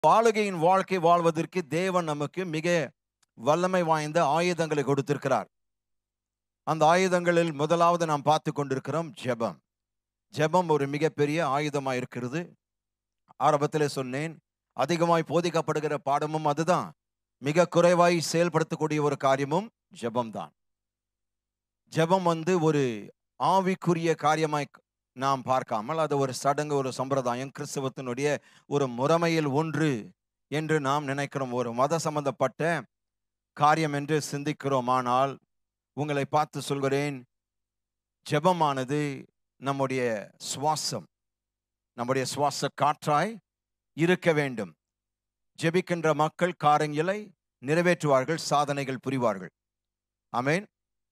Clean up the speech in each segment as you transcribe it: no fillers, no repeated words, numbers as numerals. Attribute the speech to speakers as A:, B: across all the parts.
A: ஆளுகையின் வாழ்க்கை வாழ்வதற்கு தேவன் நமக்கு மிக வல்லமை வாய்ந்த ஆயுதங்களை கொடுத்திருக்கிறார். அந்த ஆயுதங்களில் முதலாவது நாம் பார்த்து கொண்டிருக்கிறோம் ஜெபம். ஜெபம் ஒரு மிகப்பெரிய ஆயுதமாக இருக்கிறது. ஆரம்பத்திலே சொன்னேன், அதிகமாய் போதிக்கப்படுகிற பாடமும் அதுதான். மிக குறைவாய் செயல்படுத்தக்கூடிய ஒரு காரியமும் ஜெபம்தான். ஜெபம் ஒரு ஆவிக்குரிய காரியமாய் நாம் பார்க்காமல் அது ஒரு சடங்கு, ஒரு சம்பிரதாயம், கிறிஸ்தவத்தினுடைய ஒரு முறைமையில் ஒன்று என்று நாம் நினைக்கிறோம். ஒரு மத சம்பந்தப்பட்ட காரியம் என்று சிந்திக்கிறோம். ஆனால் உங்களை பார்த்து சொல்கிறேன், ஜெபமானது நம்முடைய சுவாசம், நம்முடைய சுவாச காற்றாய் இருக்க வேண்டும். ஜெபிக்கின்ற மக்கள் காரியங்களை நிறைவேற்றுவார்கள், சாதனைகள் புரிவார்கள். ஆமென்.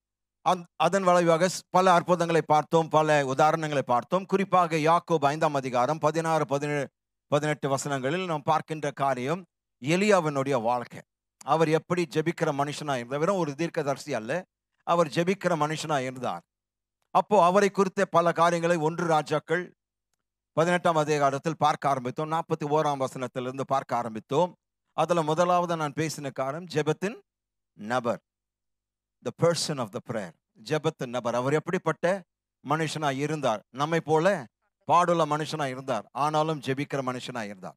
A: அதன் விளைவாக பல அற்புதங்களை பார்த்தோம், பல உதாரணங்களை பார்த்தோம். குறிப்பாக யாக்கோபு 5ஆம் அதிகாரம் 16, 17, 18 வசனங்களில் நாம் பார்க்கின்ற காரியம் எலியாவினுடைய வாழ்க்கை. அவர் எப்படி ஜெபிக்கிற மனுஷனாக இருந்தார். வெறும் ஒரு தீர்க்கதரிசி அல்ல, அவர் ஜெபிக்கிற மனுஷனாக இருந்தார். அப்போ அவரை குறித்த பல காரியங்களை 1 ராஜாக்கள் 18ஆம் அதிகாரத்தில் பார்க்க ஆரம்பித்தோம். 41ஆம் வசனத்திலிருந்து பார்க்க ஆரம்பித்தோம். அதுல முதலாவது நான் பேசின காரியம் ஜெபத்தின் நபர், the person of the prayer. ஜெபத்தின் நபர். அவர் எப்படிப்பட்ட மனுஷனாய் இருந்தார்? நம்மை போல பாடுள்ள மனுஷனாய் இருந்தார், ஆனாலும் ஜெபிக்கிற மனுஷனாய் இருந்தார்.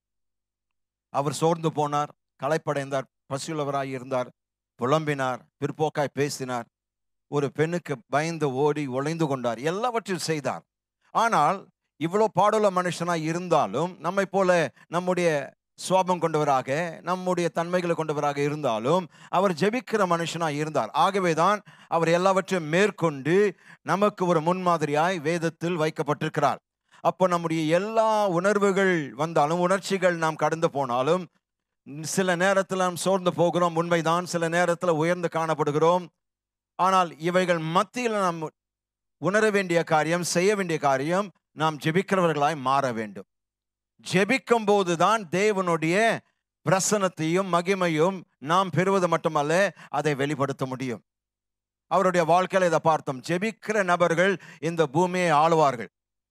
A: அவர் சோர்ந்து போனார், களைப்படைந்தார், பசியுள்ளவராய் இருந்தார், புலம்பினார், பிற்போக்காய் பேசினார், ஒரு பெண்ணுக்கு பயந்து ஓடி ஒளிந்து கொண்டார், எல்லாவற்றையும் செய்தார். ஆனால் இவ்வளோ பாடுள்ள மனுஷனாய் இருந்தாலும், நம்மை போல நம்முடைய சுவாபம் கொண்டவராக, நம்முடைய தன்மைகளை கொண்டவராக இருந்தாலும் அவர் ஜெபிக்கிற மனுஷனாய் இருந்தார். ஆகவேதான் அவர் எல்லாவற்றையும் மேற்கொண்டு நமக்கு ஒரு முன்மாதிரியாய் வேதத்தில் வைக்கப்பட்டிருக்கிறார். அப்போ நம்முடைய எல்லா உணர்வுகள் வந்தாலும், உணர்ச்சிகள் நாம் கடந்து போனாலும், சில நேரத்தில் நாம் சோர்ந்து போகிறோம், உண்மைதான். சில நேரத்தில் உயர்ந்து காணப்படுகிறோம். ஆனால் இவைகள் மத்தியில் நாம் உணர வேண்டிய காரியம், செய்ய வேண்டிய காரியம், நாம் ஜெபிக்கிறவர்களாய் மாற வேண்டும். ஜெபிக்கும் போதுதான் தேவனுடைய பிரசன்னத்தையும் மகிமையும் நாம் பெறுவது மட்டுமல்ல, அதை வெளிப்படுத்த முடியும். அவருடைய வாழ்க்கையில இதை பார்த்தோம். ஜெபிக்கிற நபர்கள் இந்த பூமியை ஆளுவார்கள்.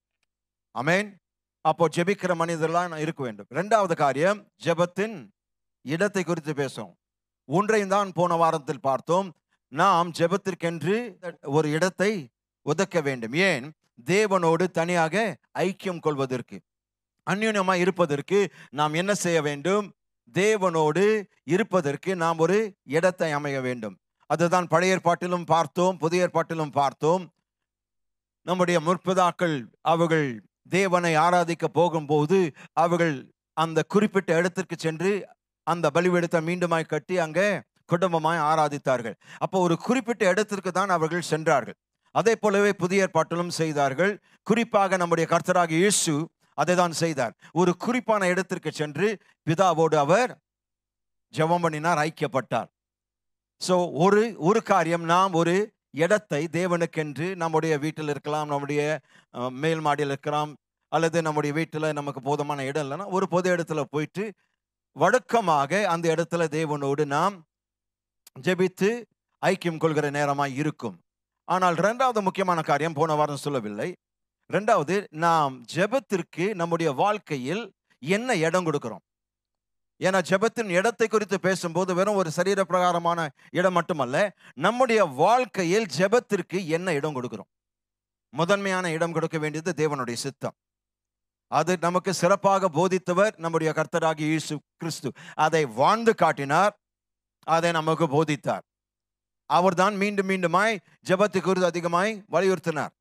A: ஆமென். அப்போ ஜெபிக்கிற மனிதர்களாக இருக்க வேண்டும். 2வது காரியம் ஜெபத்தின் இடத்தை குறித்து பேசும். ஒன்றையும் தான் போன வாரத்தில் பார்த்தோம். நாம் ஜெபத்திற்கென்று ஒரு இடத்தை ஒதுக்க வேண்டும். ஏன்? தேவனோடு தனியாக ஐக்கியம் கொள்வதற்கு, அந்யோன்யமாய் இருப்பதற்கு நாம் என்ன செய்ய வேண்டும்? தேவனோடு இருப்பதற்கு நாம் ஒரு இடத்தை அமைய வேண்டும். அதுதான் பழைய ஏற்பாட்டிலும் பார்த்தோம், புதிய ஏற்பாட்டிலும் பார்த்தோம். நம்முடைய முற்பிதாக்கள் அவர்கள் தேவனை ஆராதிக்க போகும்போது அவர்கள் அந்த குறிப்பிட்ட இடத்திற்கு சென்று அந்த பலிபீடத்தை மீண்டுமாய் கட்டி அங்கே குடும்பமாய் ஆராதித்தார்கள். அப்போ ஒரு குறிப்பிட்ட இடத்திற்கு தான் அவர்கள் சென்றார்கள். அதே போலவே புதிய ஏற்பாட்டிலும் செய்தார்கள். குறிப்பாக நம்முடைய கர்த்தராகிய இயேசு அதை தான் செய்தார். ஒரு குறிப்பான இடத்திற்கு சென்று பிதாவோடு அவர் ஜெபம் பண்ணினார், ஐக்கியப்பட்டார். சோ ஒரு காரியம், நாம் ஒரு இடத்தை தேவனுக்கென்று, நம்முடைய வீட்டில் இருக்கலாம், நம்முடைய மேல் மாடியில் இருக்கலாம், அல்லது நம்முடைய வீட்டில் நமக்கு போதுமான இடம் இல்லைன்னா ஒரு பொது இடத்துல போயிட்டு வழக்கமாக அந்த இடத்துல தேவனோடு நாம் ஜெபித்து ஐக்கியம் கொள்கிற நேரமாய் இருக்கும். ஆனால் 2வது முக்கியமான காரியம் போன வாரம் சொல்லவில்லை. 2வது, நாம் ஜெபத்திற்கு நம்முடைய வாழ்க்கையில் என்ன இடம் கொடுக்கிறோம்? ஏன்னா ஜெபத்தின் இடத்தை குறித்து பேசும்போது வெறும் ஒரு சரீர பிரகாரமான இடம் மட்டுமல்ல, நம்முடைய வாழ்க்கையில் ஜெபத்திற்கு என்ன இடம் கொடுக்கிறோம்? முதன்மையான இடம் கொடுக்க வேண்டியது தேவனுடைய சித்தம். அது நமக்கு சிறப்பாக போதித்தவர் நம்முடைய கர்த்தராகிய இயேசு கிறிஸ்து. அதை வாழ்ந்து காட்டினார், அதை நமக்கு போதித்தார். அவர்தான் மீண்டும் மீண்டுமாய் ஜெபத்தை குறித்து அதிகமாய் வலியுறுத்தினார்.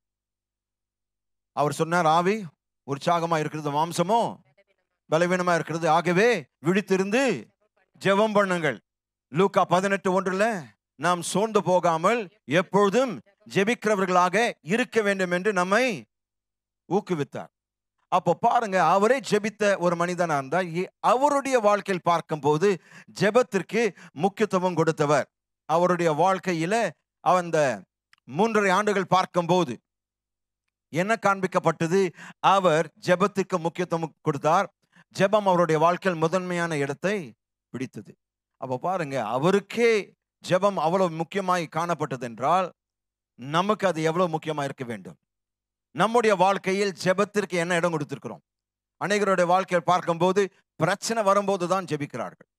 A: அவர் சொன்னார், ஆவி உற்சாகமா இருக்கிறது, மாம்சமோ பலவீனமா இருக்கிறது, ஆகவே விழித்திருந்து ஜெபம் பண்ணுங்கள். லூக்கா 18:1 நாம் சோர்ந்து போகாமல் எப்பொழுதும் ஜெபிக்கிறவர்களாக இருக்க வேண்டும் என்று நம்மை ஊக்குவித்தார். அப்போ பாருங்க, அவரே ஜெபித்த ஒரு மனிதனா இருந்தால் அவருடைய வாழ்க்கையில் பார்க்கும் போது ஜெபத்திற்கு முக்கியத்துவம் கொடுத்தவர். அவருடைய வாழ்க்கையில அந்த 3.5 ஆண்டுகள் பார்க்கும் போது என்ன காண்பிக்கப்பட்டது? அவர் ஜெபத்துக்கு முக்கியத்துவம் கொடுத்தார். ஜெபம் அவருடைய வாழ்க்கையில் முதன்மையான இடத்தை பிடித்தது. அப்ப பாருங்க, அவருக்கே ஜெபம் அவ்வளவு முக்கியமாய் காணப்பட்டது என்றால் நமக்கு அது எவ்வளவு முக்கியமா இருக்க வேண்டும்? நம்முடைய வாழ்க்கையில் ஜெபத்திற்கு என்ன இடம் கொடுத்திருக்கிறோம்? அநேகருடைய வாழ்க்கையை பார்க்கும்போது பிரச்சனை வரும்போது தான் ஜெபிக்கிறார்கள்.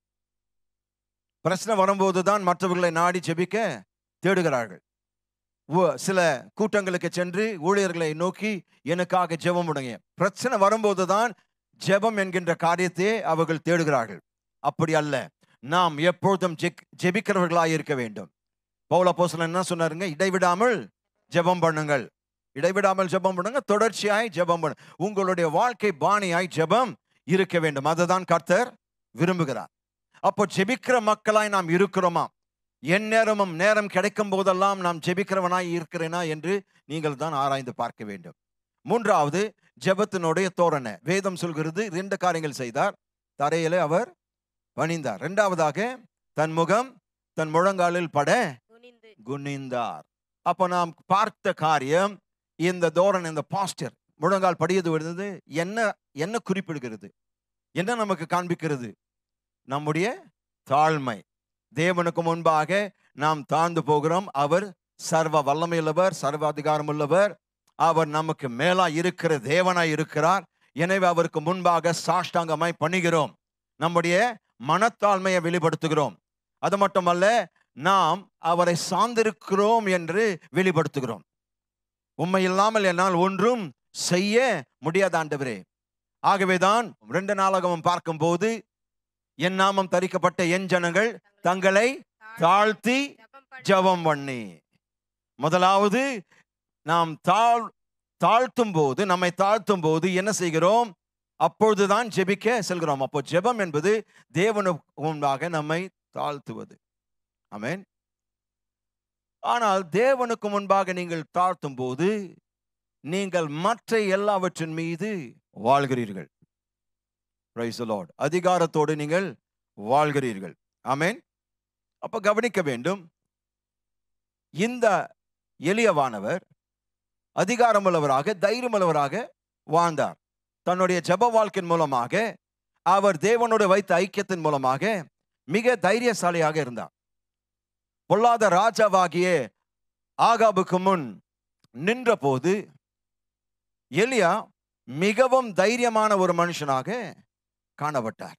A: பிரச்சனை வரும்போது தான் மற்றவர்களை நாடி ஜெபிக்க தேடுகிறார்கள். சில கூட்டங்களுக்கு சென்று ஊழியர்களை நோக்கி எனக்காக ஜெபம் பண்ணுங்க. பிரச்சனை வரும்போது தான் ஜெபம் என்கின்ற காரியத்தை அவர்கள் தேடுகிறார்கள். அப்படி அல்ல, நாம் எப்பொழுதும் ஜெபிக்கிறவர்களாய் இருக்க வேண்டும். பவுல் அப்போஸ்தலன் என்ன சொன்னாருங்க? இடைவிடாமல் ஜெபம் பண்ணுங்கள், இடைவிடாமல் ஜெபம் பண்ணுங்க, தொடர்ச்சியாய் ஜெபம் பண்ணு. உங்களுடைய வாழ்க்கை பாணியாய் ஜெபம் இருக்க வேண்டும். அதுதான் கர்த்தர் விரும்புகிறார். அப்போ ஜெபிக்கிற மக்களாய் நாம் இருக்கிறோமா? என் நேரமும் நேரம் கிடைக்கும் போதெல்லாம் நாம் ஜெபிக்கிறவனாய் இருக்கிறேனா என்று நீங்கள் தான் ஆராய்ந்து பார்க்க வேண்டும். மூன்றாவது, ஜெபத்தினுடைய தோரணை. வேதம் சொல்கிறது 2 காரியங்கள் செய்தார். தரையிலே அவர் பணிந்தார். இரண்டாவதாக தன் முகம் தன் முழங்காலில் பட குனிந்தார். அப்ப நாம் பார்த்த காரியம் இந்த தோரணை, இந்த பாஸ்டர் முழங்கால் படியது வருது. என்ன குறிப்பிடுகிறது? என்ன நமக்கு காண்பிக்கிறது? நம்முடைய தாழ்மை. தேவனுக்கு முன்பாக நாம் தாழ்ந்து போகிறோம். அவர் சர்வ வல்லமையுள்ளவர், சர்வ அதிகாரம் உள்ளவர். அவர் நமக்கு மேலா இருக்கிற தேவனாய் இருக்கிறார். எனவே அவருக்கு முன்பாக சாஷ்டாங்கமாய் பணிகிறோம். நம்முடைய மனத்தாழ்மையை வெளிப்படுத்துகிறோம். அது மட்டுமல்ல, நாம் அவரை சார்ந்திருக்கிறோம் என்று வெளிப்படுத்துகிறோம். உண்மை இல்லாமல் என்னால் ஒன்றும் செய்ய முடியாத ஆண்டவரே. ஆகவேதான் 2 நாளாகமம் பார்க்கும் போது, என் நாமம் தரிக்கப்பட்ட என் ஜனங்கள் தங்களை தாழ்த்தி ஜெபம் பண்ணி. முதலாவது நாம் தாழ்த்தும் போது, நம்மை தாழ்த்தும் போது என்ன செய்கிறோம்? அப்பொழுதுதான் ஜெபிக்க செல்கிறோம். அப்போ ஜெபம் என்பது தேவனுக்கு முன்பாக நம்மை தாழ்த்துவது. ஆமென். ஆனால் தேவனுக்கு முன்பாக நீங்கள் தாழ்த்தும் போது நீங்கள் மற்ற எல்லாவற்றின் மீது வாழ்கிறீர்கள். Price the Lord. அதிகாரத்தோடு நீங்கள் வாழ்கிறீர்கள். ஆமென். அப்ப கவனிக்க வேண்டும், இந்த எளியவானவர் அதிகாரமுள்ளவராக, தைரியமுள்ளவராக வாழ்ந்தார். தன்னுடைய ஜெப வாழ்க்கையின் மூலமாக, அவர் தேவனோடு வைத்த ஐக்கியத்தின் மூலமாக மிக தைரியசாலியாக இருந்தார். பொல்லாத ராஜாவாகிய ஆகாபுக்கு முன் நின்ற போது எலியா மிகவும் தைரியமான ஒரு மனுஷனாக காணப்பட்டார்.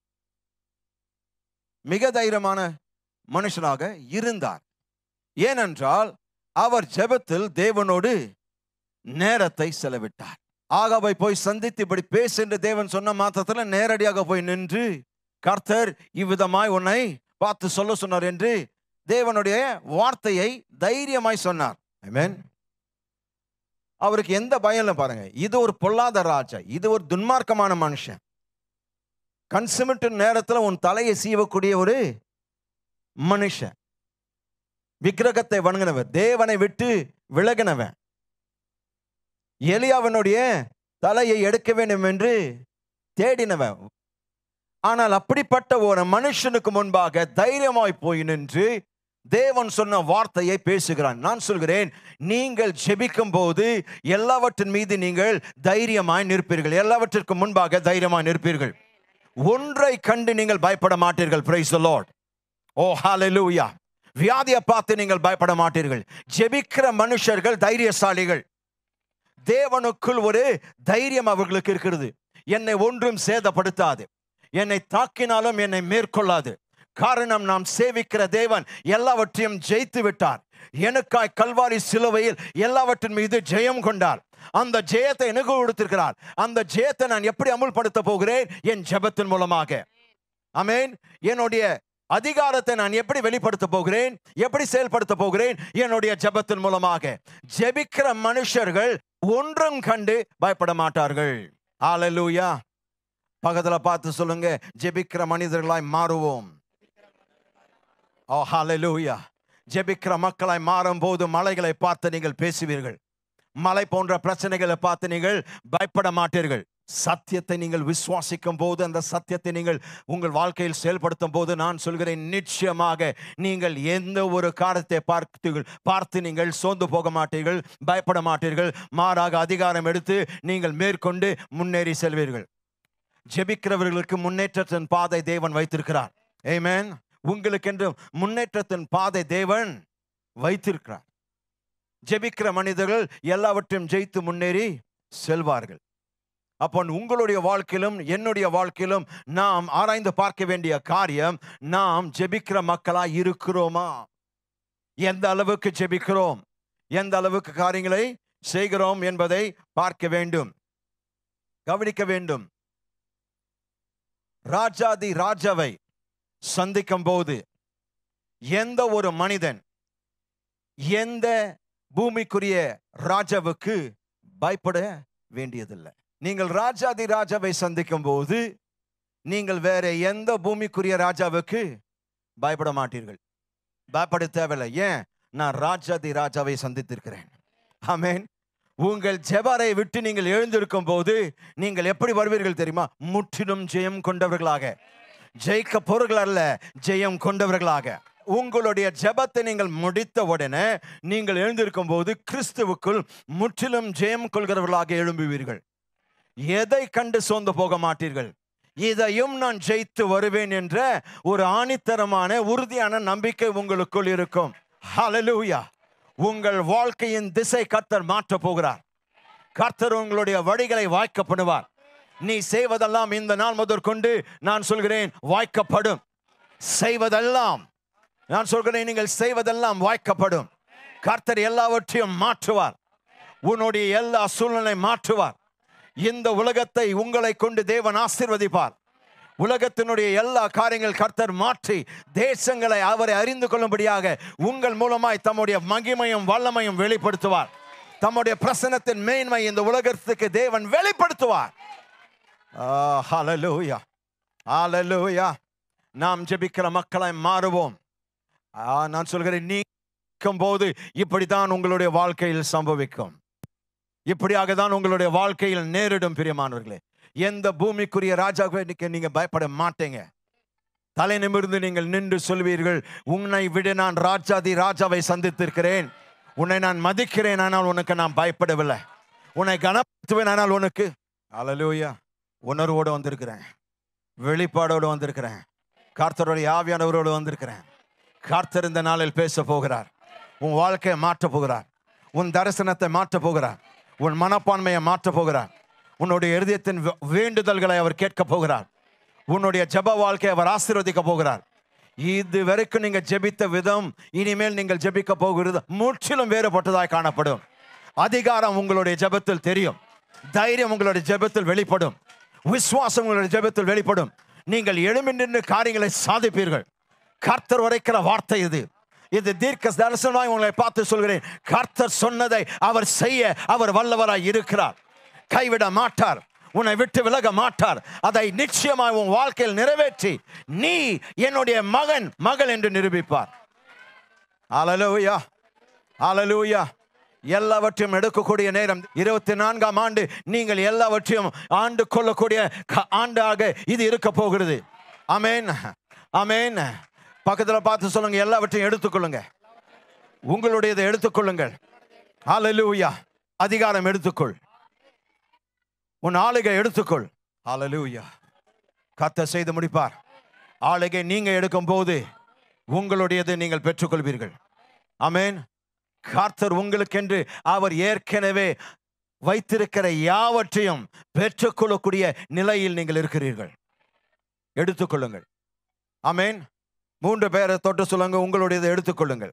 A: மிக தைரியமான மனுஷனாக இருந்தார். ஏனென்றால் அவர் ஜெபத்தில் தேவனோடு நேரத்தை செலவிட்டார். ஆகாபை போய் சந்தித்து இப்படி பேசு என்று தேவன் சொன்ன மாத்திரத்தில் நேரடியாக போய் நின்று, கர்த்தர் இவ்விதமாய் உன்னை பார்த்து சொல்ல சொன்னார் என்று தேவனுடைய வார்த்தையை தைரியமாய் சொன்னார். ஆமென். அவருக்கு எந்த பயம் இல்லை. பாருங்க, இது ஒரு பொல்லாத ராஜா, இது ஒரு துன்மார்க்கமான மனுஷன். கன்சுமிட்டு நேரத்தில் உன் தலையை சீவக்கூடிய ஒரு மனுஷன், விக்கிரகத்தை வணங்கினவர், தேவனை விட்டு விலகினவன். எலியாவினுடைய தலையை எடுக்க வேண்டும் என்று தேடினவன். ஆனால் அப்படிப்பட்ட ஒரு மனுஷனுக்கு முன்பாக தைரியமாய் போய் நின்று தேவன் சொன்ன வார்த்தையை பேசுகிறான். நான் சொல்கிறேன், நீங்கள் ஜெபிக்கும் போது எல்லாவற்றின் மீது நீங்கள் தைரியமாய் நிற்பீர்கள். எல்லாவற்றிற்கு முன்பாக தைரியமாய் நிற்பீர்கள். ஒன்றை கண்டு நீங்கள் பயப்பட மாட்டீர்கள். Praise the lord. Oh hallelujah. வியாதியை பார்த்து நீங்கள் பயப்பட மாட்டீர்கள். ஜெபிக்கிற மனுஷர்கள் தைரியசாலிகள். தேவனுக்குள் ஒரு தைரியம் அவர்களுக்கு இருக்கிறது. என்னை ஒன்றும் சேதப்படுத்தாது, என்னை தாக்கினாலும் என்னை மேற்கொள்ளாது. காரணம், நாம் சேவிக்கிற தேவன் எல்லாவற்றையும் ஜெயித்து விட்டார். எனக்காய் கல்வாரி சிலுவையில் எல்லாவற்றின் மீது ஜெயம் கொண்டார். அந்த ஜெயத்தை எனக்கு கொடுத்திருக்கிறார். அந்த ஜெயத்தை நான் எப்படி அமுல்படுத்த போகிறேன்? என் ஜெபத்தின் மூலமாக. ஆமென். என்னுடைய அதிகாரத்தை நான் எப்படி வெளிப்படுத்த போகிறேன்? எப்படி செயல்படுத்த போகிறேன்? என்னுடைய ஜெபத்தின் மூலமாக. ஜெபிக்கிற மனுஷர்கள் ஒன்றும் கண்டு பயப்பட மாட்டார்கள். ஹalleluya. பக்கத்துல பார்த்து சொல்லுங்க, ஜெபிக்கிற மனிதர்களாய் மாறுவோம். ஓ ஹalleluya. ஜெபிக்கிற மக்களாய் மாறும் போது மலைகளை பார்த்து நீங்கள் பேசுவீர்கள். மலை போன்ற பிரச்சனைகளை பார்த்து நீங்கள் பயப்பட மாட்டீர்கள். சத்தியத்தை நீங்கள் விசுவாசிக்கும் போது, அந்த சத்தியத்தை நீங்கள் உங்கள் வாழ்க்கையில் செயல்படுத்தும் போது, நான் சொல்கிறேன், நிச்சயமாக நீங்கள் எந்த ஒரு காரியத்தை பார்த்து நீங்கள் சோர்ந்து போக மாட்டீர்கள், பயப்பட மாட்டீர்கள். மாறாக அதிகாரம் எடுத்து நீங்கள் மேற்கொண்டு முன்னேறி செல்வீர்கள். ஜெபிக்கிறவர்களுக்கு முன்னேற்றத்தின் பாதை தேவன் வைத்திருக்கிறார். ஆமென். உங்களுக்கென்று முன்னேற்றத்தின் பாதை தேவன் வைத்திருக்கிறார். ஜெபிக்கிற மனிதர்கள் எல்லாவற்றையும் ஜெயித்து முன்னேறி செல்வார்கள். அப்போ உங்களுடைய வாழ்க்கையிலும் என்னுடைய வாழ்க்கையிலும் நாம் ஆராய்ந்து பார்க்க வேண்டிய காரியம், நாம் ஜெபிக்கிற மக்களா இருக்கிறோமா? எந்த அளவுக்கு ஜெபிக்கிறோம், எந்த அளவுக்கு காரியங்களை செய்கிறோம் என்பதை பார்க்க வேண்டும், கவனிக்க வேண்டும். ராஜாதி ராஜாவை சந்திக்கும் போது எந்த ஒரு மனிதன் எந்த பூமிக்குரிய ராஜாவுக்கு பயப்பட வேண்டியதில்லை. நீங்கள் ராஜாதி ராஜாவை சந்திக்கும் போது நீங்கள் வேற எந்த பூமிக்குரிய ராஜாவுக்கு பயப்பட மாட்டீர்கள், பயப்பட தேவையில்லை. ஏன்? நான் ராஜாதி ராஜாவை சந்தித்திருக்கிறேன். ஆமென். உங்கள் ஜெபரை விட்டு நீங்கள் எழுந்திருக்கும் போது நீங்கள் எப்படி வருவீர்கள் தெரியுமா? முற்றிலும் ஜெயம் கொண்டவர்களாக, ஜெயிக்க பொருள்கள் அல்ல, ஜெயம் கொண்டவர்களாக. உங்களுடைய ஜெபத்தை நீங்கள் முடித்த உடனே நீங்கள் எழுந்திருக்கும் போது கிறிஸ்துவுக்குள் முற்றிலும் ஜெயம் கொள்கிறவர்களாக எழும்புவீர்கள். எதை கண்டு சோர்ந்து போக மாட்டீர்கள். இதையும் நான் ஜெயித்து வருவேன் என்ற ஒரு ஆணித்தரமான உறுதியான நம்பிக்கை உங்களுக்குள் இருக்கும். ஹல்லேலூயா. உங்கள் வாழ்க்கையின் திசை கர்த்தர் மாற்ற போகிறார். கர்த்தர் உங்களுடைய வழிகளை வாய்க்க பண்ணுவார். நீ செய்வதெல்லாம் இந்த நாள் முதற்கொண்டு நான் சொல்கிறேன் வாய்க்கப்படும். செய்வதெல்லாம் நான் சொல்கிறேன், நீங்கள் செய்வதெல்லாம் வாய்க்கப்படும். கர்த்தர் எல்லாவற்றையும் மாற்றுவார். உன்னுடைய எல்லா சூழ்நிலை மாற்றுவார். இந்த உலகத்தை உங்களை கொண்டு தேவன் ஆசீர்வதிப்பார். உலகத்தினுடைய எல்லா காரியங்கள் கர்த்தர் மாற்றி தேசங்களை அவரை அறிந்து கொள்ளும்படியாக உங்கள் மூலமாய் தம்முடைய மகிமையும் வல்லமையும் வெளிப்படுத்துவார். தம்முடைய பிரசன்னத்தின் மேன்மை இந்த உலகத்துக்கு தேவன் வெளிப்படுத்துவார். ஹல்லேலூயா, ஹல்லேலூயா. நாம் ஜெபிக்கிற மக்களாய் மாறுவோம். நான் சொல்கிறேன், நீக்கும் போது இப்படித்தான் உங்களுடைய வாழ்க்கையில் சம்பவிக்கும். இப்படியாக தான் உங்களுடைய வாழ்க்கையில் நேரிடும். பிரியமானவர்களே, எந்த பூமிக்குரிய ராஜாவுக்கு நீங்க பயப்பட மாட்டீங்க. தலை நிமிர்ந்து நீங்கள் நின்று சொல்வீர்கள், உன்னை விட நான் ராஜாதி ராஜாவை சந்தித்திருக்கிறேன். உன்னை நான் மதிக்கிறேன், ஆனால் உனக்கு நான் பயப்படவில்லை. உன்னை கனப்படுத்துவேன், ஆனால் உனக்கு ஹல்லேலூயா உணர்வோடு வந்திருக்கிறேன், வெளிப்பாடோடு வந்திருக்கிறேன், கர்த்தருடைய ஆவியானவரோடு வந்திருக்கிறேன். கர்த்தர் இந்த நாளில் பேச போகிறார். உன் வாழ்க்கையை மாற்ற போகிறார். உன் தரிசனத்தை மாற்ற போகிறார். உன் மனப்பான்மையை மாற்ற போகிறார். உன்னுடைய இருதயத்தின் வேண்டுதல்களை அவர் கேட்க போகிறார். உன்னுடைய ஜெப வாழ்க்கையை அவர் ஆசீர்வதிக்க போகிறார். இது வரைக்கும் நீங்க ஜெபித்த விதம், இனிமேல் நீங்கள் ஜெபிக்க போகிறது முற்றிலும் வேறுபட்டதாய் காணப்படும். அதிகாரம் உங்களுடைய ஜெபத்தில் தெரியும். தைரியம் உங்களுடைய ஜெபத்தில் வெளிப்படும். விசுவாசம் உங்களுடைய ஜெபத்தில் வெளிப்படும். நீங்கள் எழும்பி நின்று காரியங்களை சாதிப்பீர்கள். கர்த்தர் உரைக்கிற வார்த்தை இது. இது தீர்க்க தரிசனமாய் உங்களை பார்த்து சொல்கிறேன். கர்த்தர் சொன்னதை அவர் செய்ய அவர் வல்லவராய் இருக்கிறார். கைவிட மாட்டார். உன்னை விட்டு விலக மாட்டார். அதை நிச்சயமாய் உன் வாழ்க்கையில் நிறைவேற்றி நீ என்னுடைய மகன் மகள் என்று நிரூபிப்பார். ஹல்லேலூயா, ஹல்லேலூயா. எல்லாவற்றையும் எடுக்கக்கூடிய நேரம் 24ஆம் ஆண்டு. நீங்கள் எல்லாவற்றையும் ஆண்டு கொள்ளக்கூடிய ஆண்டாக இது இருக்க போகிறது. ஆமென், ஆமென். பக்கத்தில் பார்த்து சொல்லுங்க, எல்லாவற்றையும் எடுத்துக்கொள்ளுங்க. உங்களுடையதை எடுத்துக்கொள்ளுங்கள். ஹல்லேலூயா. அதிகாரம் எடுத்துக்கொள். உன் ஆளுகை எடுத்துக்கொள். ஹல்லேலூயா. கர்த்தர் செய்து முடிப்பார். ஆளுகை நீங்க எடுக்கும் போது உங்களுடையதை நீங்கள் பெற்றுக்கொள்வீர்கள். ஆமென். கர்த்தர் உங்களுக்கென்று அவர் ஏற்கனவே வைத்திருக்கிற யாவற்றையும் பெற்றுக்கொள்ளக்கூடிய நிலையில் நீங்கள் இருக்கிறீர்கள். எடுத்துக்கொள்ளுங்கள். ஆமென். 3 பேரை தொட்டு சொல்லுங்க, உங்களுடையதை எடுத்துக்கொள்ளுங்கள்.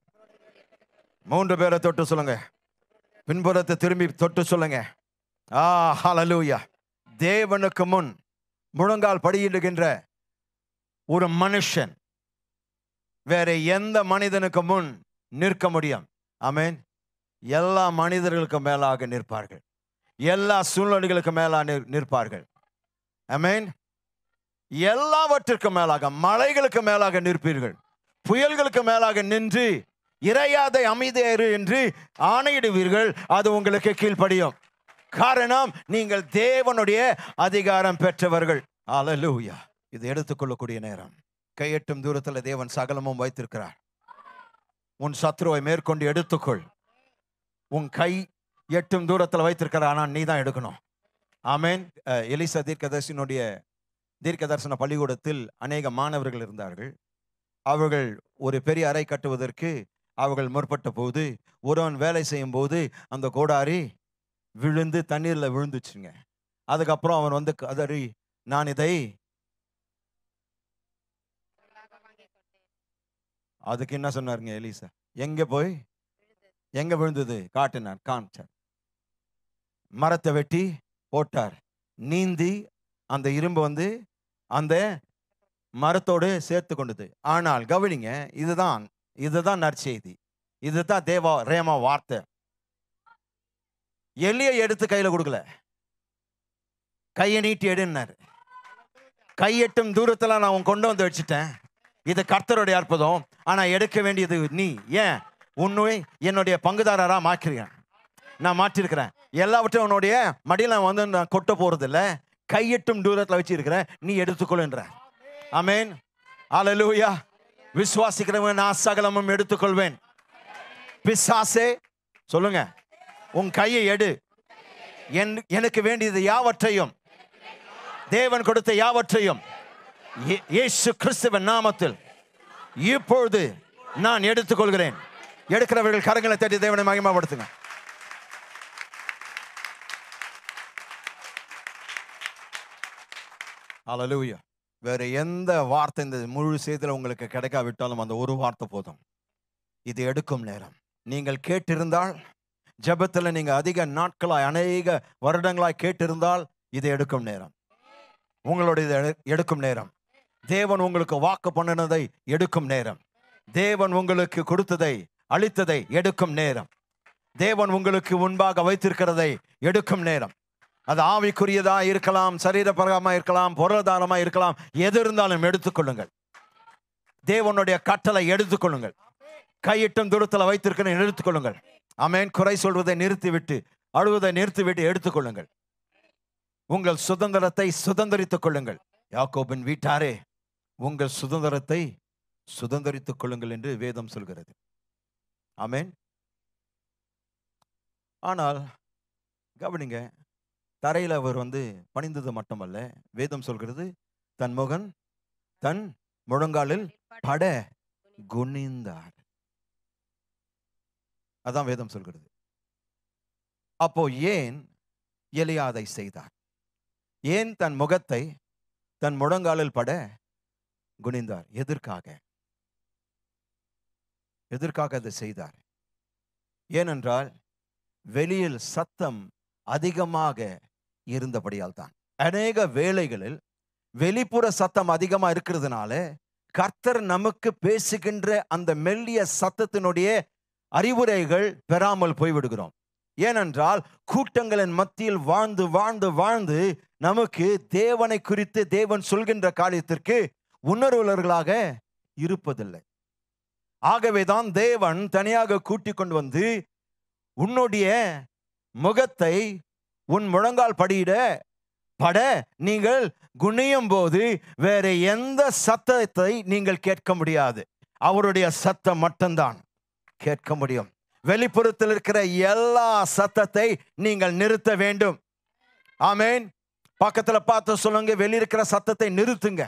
A: 3 பேரை தொட்டு சொல்லுங்க. பின்புறத்தை திரும்பி தொட்டு சொல்லுங்க. ஹல்லேலூயா. தேவனுக்கு முன் முழங்கால் படியிடுகின்ற ஒரு மனுஷன் வேற எந்த மனிதனுக்கு முன் நிற்க முடியும்? ஆமென். எல்லா மனிதர்களுக்கு மேலாக நிற்பார்கள். எல்லா சூழ்நிலைகளுக்கு மேலாக நிற்பார்கள். ஆமென். எல்லாவற்றிற்கும் மேலாக, மலைகளுக்கு மேலாக நிற்பீர்கள். புயல்களுக்கு மேலாக நின்று இறையாதை அமைதியாயிரு என்று ஆணையிடுவீர்கள். அது உங்களுக்கு கீழ்ப்படியும். காரணம், நீங்கள் தேவனுடைய அதிகாரம் பெற்றவர்கள். ஹல்லேலூயா. இது எடுத்துக்கொள்ளக்கூடிய நேரம். கையெட்டும் தூரத்தில் தேவன் சகலமும் வைத்திருக்கிறார். உன் சத்ருவை மேற்கொண்டு எடுத்துக்கொள். உன் கை எட்டும் தூரத்தில் வைத்திருக்கிறார், ஆனால் நீ தான் எடுக்கணும். ஆமென். எலிசா தீர்க்கதரிசியினுடைய தீர்க்க தரிசன பள்ளிக்கூடத்தில் அநேக மாணவர்கள் இருந்தார்கள். அவர்கள் ஒரு பெரிய அறை கட்டுவதற்கு அவர்கள் முற்பட்ட போது ஒருவன் வேலை செய்யும் போது அந்த கோடாரி விழுந்து தண்ணீரில் விழுந்துச்சுங்க. அதுக்கப்புறம் அவன் வந்து கதறி, நான் இதை அதுக்கு என்ன சொன்னாருங்க எலிசா? எங்க போய் எங்க விழுந்தது காட்டினார், காமிச்சார். மரத்தை வெட்டி போட்டார். நீந்தி அந்த இரும்பு வந்து அந்த மரத்தோடு சேர்த்து கொண்டது. ஆனால் கவனிங்க, இதுதான் நற்செய்தி, இதுதான் தேவா ரேமா வார்த்தை. எலியை எடுத்து கையில கொடுக்கல, கையை நீட்டி எடுன்னாரு. கையெட்டும் தூரத்துல நான் கொண்டு வந்து வச்சுட்டேன், இது கர்த்தருடைய அற்புதம். ஆனா எடுக்க வேண்டியது நீ. ஏன்? உன்னை என்னுடைய பங்குதாரரா மாற்றிருக்கேன், நான் மாற்றிருக்கிறேன். எல்லாவற்றையும் உன்னுடைய மடியில வந்து நான் கொட்ட போறது இல்லை, கையெட்டும் தூரத்துல வச்சிருக்கிறேன், நீ எடுத்துக்கொள்ளுன்ற. ஆமென், அல்லேலூயா. விசுவாசிக்கிறவன் நான் சகலமும் எடுத்துக்கொள்வேன். பிசாசே சொல்லுங்க, உன் கையை எடு. எனக்கு வேண்டியது யாவற்றையும், தேவன் கொடுத்த யாவற்றையும் இயேசு கிறிஸ்துவின் நாமத்தில் இப்பொழுது நான் எடுத்துக்கொள்கிறேன். எடுக்கிறவர்கள் கரங்களை தட்டி தேவனை மகிமைப்படுத்துங்க. அல்லேலூயா. வேற எந்த வார்த்தை இந்த முழு செய்தியில உங்களுக்கு கிடைக்காவிட்டாலும் அந்த ஒரு வார்த்தை போதும். இது எடுக்கும் நேரம். நீங்கள் கேட்டிருந்தால், ஜெபத்தில் நீங்க அதிக நாட்களாய் அநேக வருடங்களாய் கேட்டிருந்தால், இது எடுக்கும் நேரம். உங்களுடைய எடுக்கும் நேரம். தேவன் உங்களுக்கு வாக்கு பண்ணினதை எடுக்கும் நேரம். தேவன் உங்களுக்கு கொடுத்ததை அளித்ததை எடுக்கும் நேரம். தேவன் உங்களுக்கு முன்பாக வைத்திருக்கிறதை எடுக்கும் நேரம். அது ஆவிக்குரியதா இருக்கலாம், சரீரபரமா இருக்கலாம், பொருளாதாரமா இருக்கலாம், எது இருந்தாலும் எடுத்துக்கொள்ளுங்கள். தேவனுடைய கட்டளை எடுத்துக்கொள்ளுங்கள். கையிட்டும் தூரத்தில் வைத்திருக்கிற எடுத்துக்கொள்ளுங்கள். ஆமென். குறை சொல்வதை நிறுத்திவிட்டு, அழுவதை நிறுத்திவிட்டு எடுத்துக்கொள்ளுங்கள். உங்கள் சுதந்திரத்தை சுதந்திரித்துக் கொள்ளுங்கள். யாக்கோபின் வீட்டாரே, உங்கள் சுதந்திரத்தை சுதந்திரித்துக் கொள்ளுங்கள் என்று வேதம் சொல்கிறது. ஆமென். ஆனால் கவனிங்க, தரையில் அவர் வந்து பணிந்தது மட்டுமல்ல, வேதம் சொல்கிறது தன் முகன் தன் முழங்காலில் பட குனிந்தார். அதான் வேதம் சொல்கிறது. அப்போ ஏன் எலியா அதை செய்தார்? ஏன் தன் முகத்தை தன் முழங்காலில் பட குனிந்தார்? எதற்காக அதை செய்தார்? ஏனென்றால் வெளியில் சத்தம் அதிகமாக இருந்தபடியால் தான். அநேக வேளைகளில் வெளிப்புற சத்தம் அதிகமா இருக்கிறதுனால கர்த்தர் நமக்கு பேசுகின்ற அந்த மெல்லிய சத்தத்தினுடைய அறிவுரைகள் பெறாமல் போய்விடுகிறோம். ஏனென்றால் கூட்டங்களின் மத்தியில் வாழ்ந்து வாழ்ந்து வாழ்ந்து நமக்கு தேவனை குறித்து தேவன் சொல்கின்ற காரியத்திற்கு உணர்வுள்ளவர்களாக இருப்பதில்லை. ஆகவேதான் தேவன் தனியாக கூட்டிக் கொண்டு வந்து உன்னுடைய முகத்தை உன் முழங்கால் படியிட பட நீங்கள் குனியும் போது வேற எந்த சத்தத்தை நீங்கள் கேட்க முடியாது. அவருடைய சத்தம் மட்டும்தான் கேட்க முடியும். வெளிப்புறத்தில் இருக்கிற எல்லா சத்தத்தை நீங்கள் நிறுத்த வேண்டும். ஆமென். பக்கத்துல பார்த்து சொல்லுங்க, வெளியிருக்கிற சத்தத்தை நிறுத்துங்க.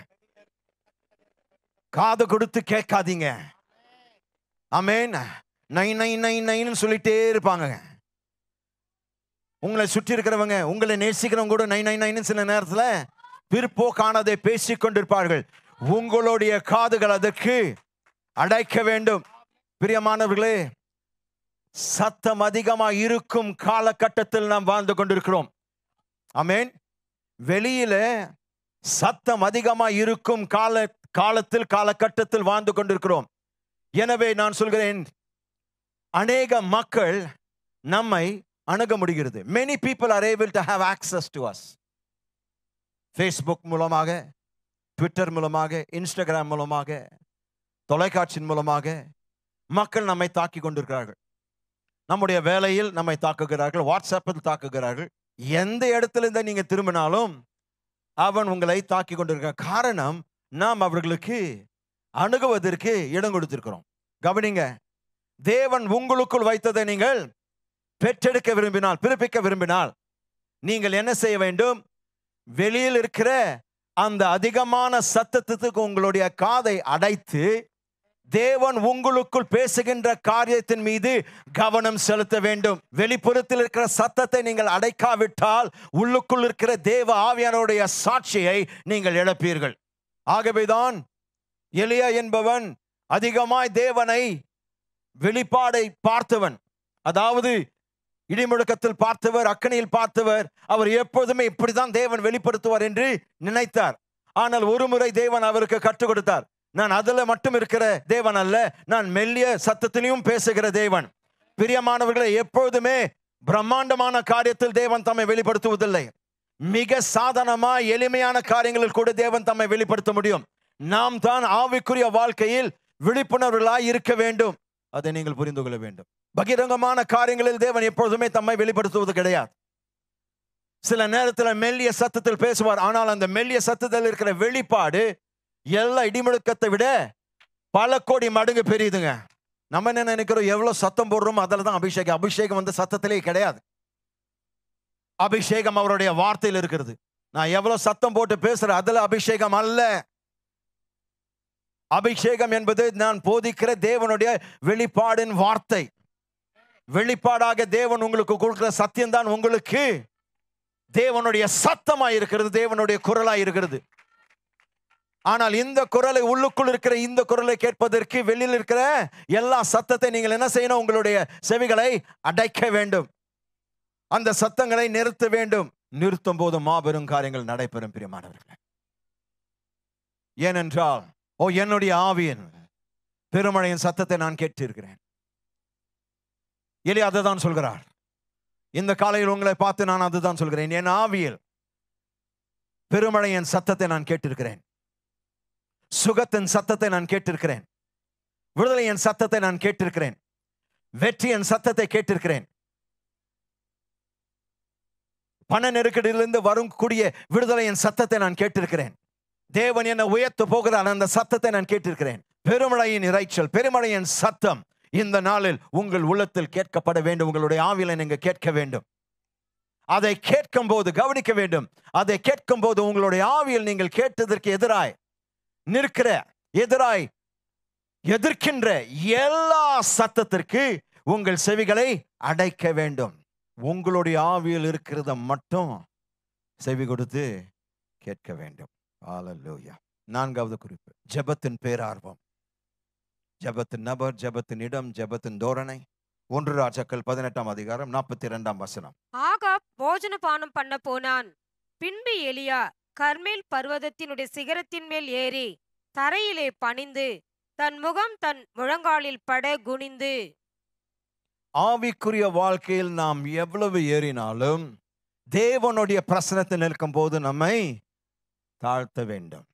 A: காது கொடுத்து கேட்காதீங்க. ஆமென். நை நை நை நைன்னு சொல்லிட்டே இருப்பாங்க. உங்களை சுற்றி இருக்கிறவங்க, உங்களை நேசிக்கிறவங்க கூட நை நை நைன்னு சில நேரத்தில் பிற்போக்கானதை பேசிக் கொண்டிருப்பார்கள். உங்களுடைய காதுகள் அதற்கு அடைக்க வேண்டும். பிரியமானவர்களே, சத்தம் அதிகமாக இருக்கும் காலகட்டத்தில் நாம் வாழ்ந்து கொண்டிருக்கிறோம். ஆமென். வெளியில சத்தம் அதிகமாக இருக்கும் காலகட்டத்தில் வாழ்ந்து கொண்டிருக்கிறோம். எனவே நான் சொல்கிறேன், அநேக மக்கள் நம்மை அணுக முடிகிறது. Many people are able to have access to us. Facebook மூலமாக, ட்விட்டர் மூலமாக, இன்ஸ்டாகிராம் மூலமாக, தொலைக்காட்சியின் மூலமாக மக்கள் நம்மை தாக்கி கொண்டிருக்கிறார்கள். நம்முடைய வேலையில் நம்மை தாக்குகிறார்கள், வாட்ஸ்அப்பில் தாக்குகிறார்கள். எந்த இடத்துல இருந்து நீங்க திரும்பினாலும் அவன் உங்களை தாக்கி கொண்டிருக்கிறார். காரணம், நாம் அவர்களுக்கு அணுகுவதற்கு இடம் கொடுத்திருக்கிறோம். கவனிங்க, தேவன் உங்களுக்குள் வைத்ததை நீங்கள் பெற்றெடுக்க விரும்பினால், பிறப்பிக்க விரும்பினால், நீங்கள் என்ன செய்ய வேண்டும்? வெளியில் இருக்கிற அந்த அதிகமான சத்தத்துக்கு உங்களுடைய காதை அடைத்து தேவன் உங்களுக்குள் பேசுகின்ற காரியத்தின் மீது கவனம் செலுத்த வேண்டும். வெளிப்புறத்தில் இருக்கிற சத்தத்தை நீங்கள் அடைக்காவிட்டால் உள்ளுக்குள் இருக்கிற தேவ ஆவியானவருடைய சாட்சியை நீங்கள் இழப்பீர்கள். ஆகவேதான் எலியா என்பவன் அதிகமாய் தேவனை வெளிப்பாடை பார்த்தவன், அதாவது இடிமுழக்கத்தில் பார்த்தவர், அக்கனியில் பார்த்தவர். அவர் எப்போதுமே இப்படிதான் தேவன் வெளிப்படுத்துவார் என்று நினைத்தார். ஆனால் ஒரு முறை தேவன் அவருக்கு கற்றுக் கொடுத்தார். நான் அதுல மட்டும் இருக்கிற தேவன் அல்ல, நான் மெல்லிய சத்தத்திலையும் பேசுகிற தேவன். பிரியமானவர்களை, எப்பொழுதுமே பிரம்மாண்டமான காரியத்தில் தேவன் தம்மை வெளிப்படுத்துவதில்லை. மிக சாதாரணமா எளிமையான காரியங்களில் கூட தேவன் தம்மை வெளிப்படுத்த முடியும். நாம் தான் ஆவிக்குரிய வாழ்க்கையில் விழிப்புணர்வுகளாய் இருக்க வேண்டும். அதை நீங்கள் புரிந்து கொள்ள வேண்டும். பகிரங்கமான காரியங்களில் தேவன் எப்பொழுதுமே தம்மை வெளிப்படுத்துவது கிடையாது. சில நேரத்தில் மெல்லிய சத்தத்தில் பேசுவார். ஆனால் அந்த மெல்லிய சத்தத்தில் இருக்கிற வெளிப்பாடு எல்லா இடிமுழக்கத்தை விட பல கோடி மடங்கு பெரியதுங்க. நம்ம என்ன நினைக்கிறோம், எவ்வளவு சத்தம் போடுறோம் அதில் தான் அபிஷேகம். அபிஷேகம் வந்து சத்தத்திலே கிடையாது. அபிஷேகம் அவருடைய வார்த்தையில் இருக்கிறது. நான் எவ்வளவு சத்தம் போட்டு பேசுறேன் அதுல அபிஷேகம் அல்ல. அபிஷேகம் என்பது நான் போதிக்கிற தேவனுடைய வெளிப்பாடின் வார்த்தை. வெளிப்பாடாக தேவன் உங்களுக்கு கொடுக்கிற சத்தியம் தான் உங்களுக்கு தேவனுடைய சத்தமாய் இருக்கிறது, தேவனுடைய குரலாய் இருக்கிறது. ஆனால் இந்த குரலை, உள்ளுக்குள் இருக்கிற இந்த குரலை கேட்பதற்கு வெளியில் இருக்கிற எல்லா சத்தத்தை நீங்கள் என்ன செய்யணும்? உங்களுடைய செவிகளை அடைக்க வேண்டும். அந்த சத்தங்களை நிறுத்த வேண்டும். நிறுத்தும் போது மாபெரும் காரியங்கள் நடைபெறும் பிரியமானவர்களே. ஏனென்றால் என்னுடைய ஆவியின் பெருமழையின் சத்தத்தை நான் கேட்டிருக்கிறேன். எலியா அதுதான் சொல்கிறார். இந்த காலையில் உங்களை பார்த்து நான் அதுதான் சொல்கிறேன். என் ஆவியில் பெருமழையின் சத்தத்தை நான் கேட்டிருக்கிறேன். சுகத்தின் சத்தத்தை நான் கேட்டிருக்கிறேன். விடுதலையின் சத்தத்தை நான் கேட்டிருக்கிறேன். வெற்றியின் சத்தத்தை கேட்டிருக்கிறேன். பண நெருக்கடியிலிருந்து வரக்கூடிய விடுதலையின் சத்தத்தை நான் கேட்டிருக்கிறேன். தேவன் என்னை உயர்த்த போகிறார், அந்த சத்தத்தை நான் கேட்டிருக்கிறேன். பெருமழையின் இரைச்சல், பெருமழையின் சத்தம் இந்த நாளில் உங்கள் உள்ளத்தில் கேட்கப்பட வேண்டும். உங்களுடைய ஆவியில நீங்க கேட்க வேண்டும். அதை கேட்கும் போது கவனிக்க வேண்டும். அதை கேட்கும் போது உங்களுடைய ஆவியில் நீங்கள் கேட்டதற்கு எதிராய் நிற்கிற, எதிராய் எதிர்க்கின்ற எல்லா சத்தத்திற்கு உங்கள் செவிகளை அடைக்க வேண்டும். உங்களுடைய ஆவியில் இருக்கிறத மட்டும் செவி கொடுத்து கேட்க வேண்டும். ஹல்லேலூயா. நான்காவது குறிப்பு, ஜெபத்தின் பேரார்வம். ஜெபத்தின் நபர், ஜெபத்தின் இடம், ஜெபத்தின் தோரணை. 1 ராஜாக்கள் 18ஆம் அதிகாரம் 42ஆம் வசனம்.
B: ஆகாப் போஜன பானம் பண்ண போனான். பின்பு எலியா கர்மேல் பர்வதத்தினுடைய சிகரத்தின் மேல் ஏறி தரையிலே பணிந்து தன் முகம் தன் முழங்காலில் பட குனிந்து.
A: ஆவிக்குரிய வாழ்க்கையில் நாம் எவ்வளவு ஏறினாலும் தேவனுடைய பிரசன்னத்தில் நிற்கும் போது நம்மை தாழ்த்த வேண்டும்.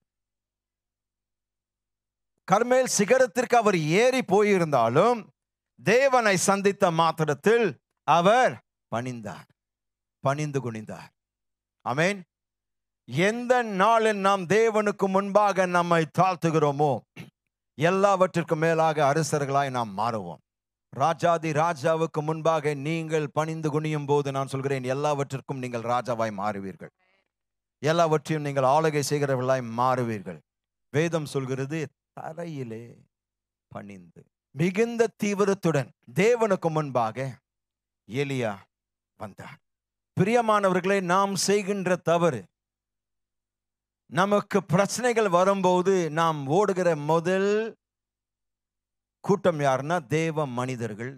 A: கர்மேல் சிகரத்திற்கு அவர் ஏறி போயிருந்தாலும் தேவனை சந்தித்த மாத்திரத்தில் அவர் பணிந்தார், பணிந்து குனிந்தார். ஆமென். எந்த நாளில் நாம் தேவனுக்கு முன்பாக நம்மை தாழ்த்துகிறோமோ எல்லாவற்றிற்கும் மேலாக அரசர்களாய் நாம் மாறுவோம். ராஜாதி ராஜாவுக்கு முன்பாக நீங்கள் பணிந்து குனியும் போது நான் சொல்கிறேன், எல்லாவற்றிற்கும் நீங்கள் ராஜாவாய் மாறுவீர்கள். எல்லாவற்றையும் நீங்கள் ஆளுகை செய்கிறவர்களாய் மாறுவீர்கள். வேதம் சொல்கிறது, தரையிலே பணிந்து மிகுந்த தீவிரத்துடன் தேவனுக்கு முன்பாக எலியா வந்தார். பிரியமானவர்களே, நாம் செய்கின்ற தவறு, நமக்கு பிரச்சனைகள் வரும்போது நாம் ஓடுகிற முதல் கூட்டம் யாருன்னா தேவ மனிதர்கள்,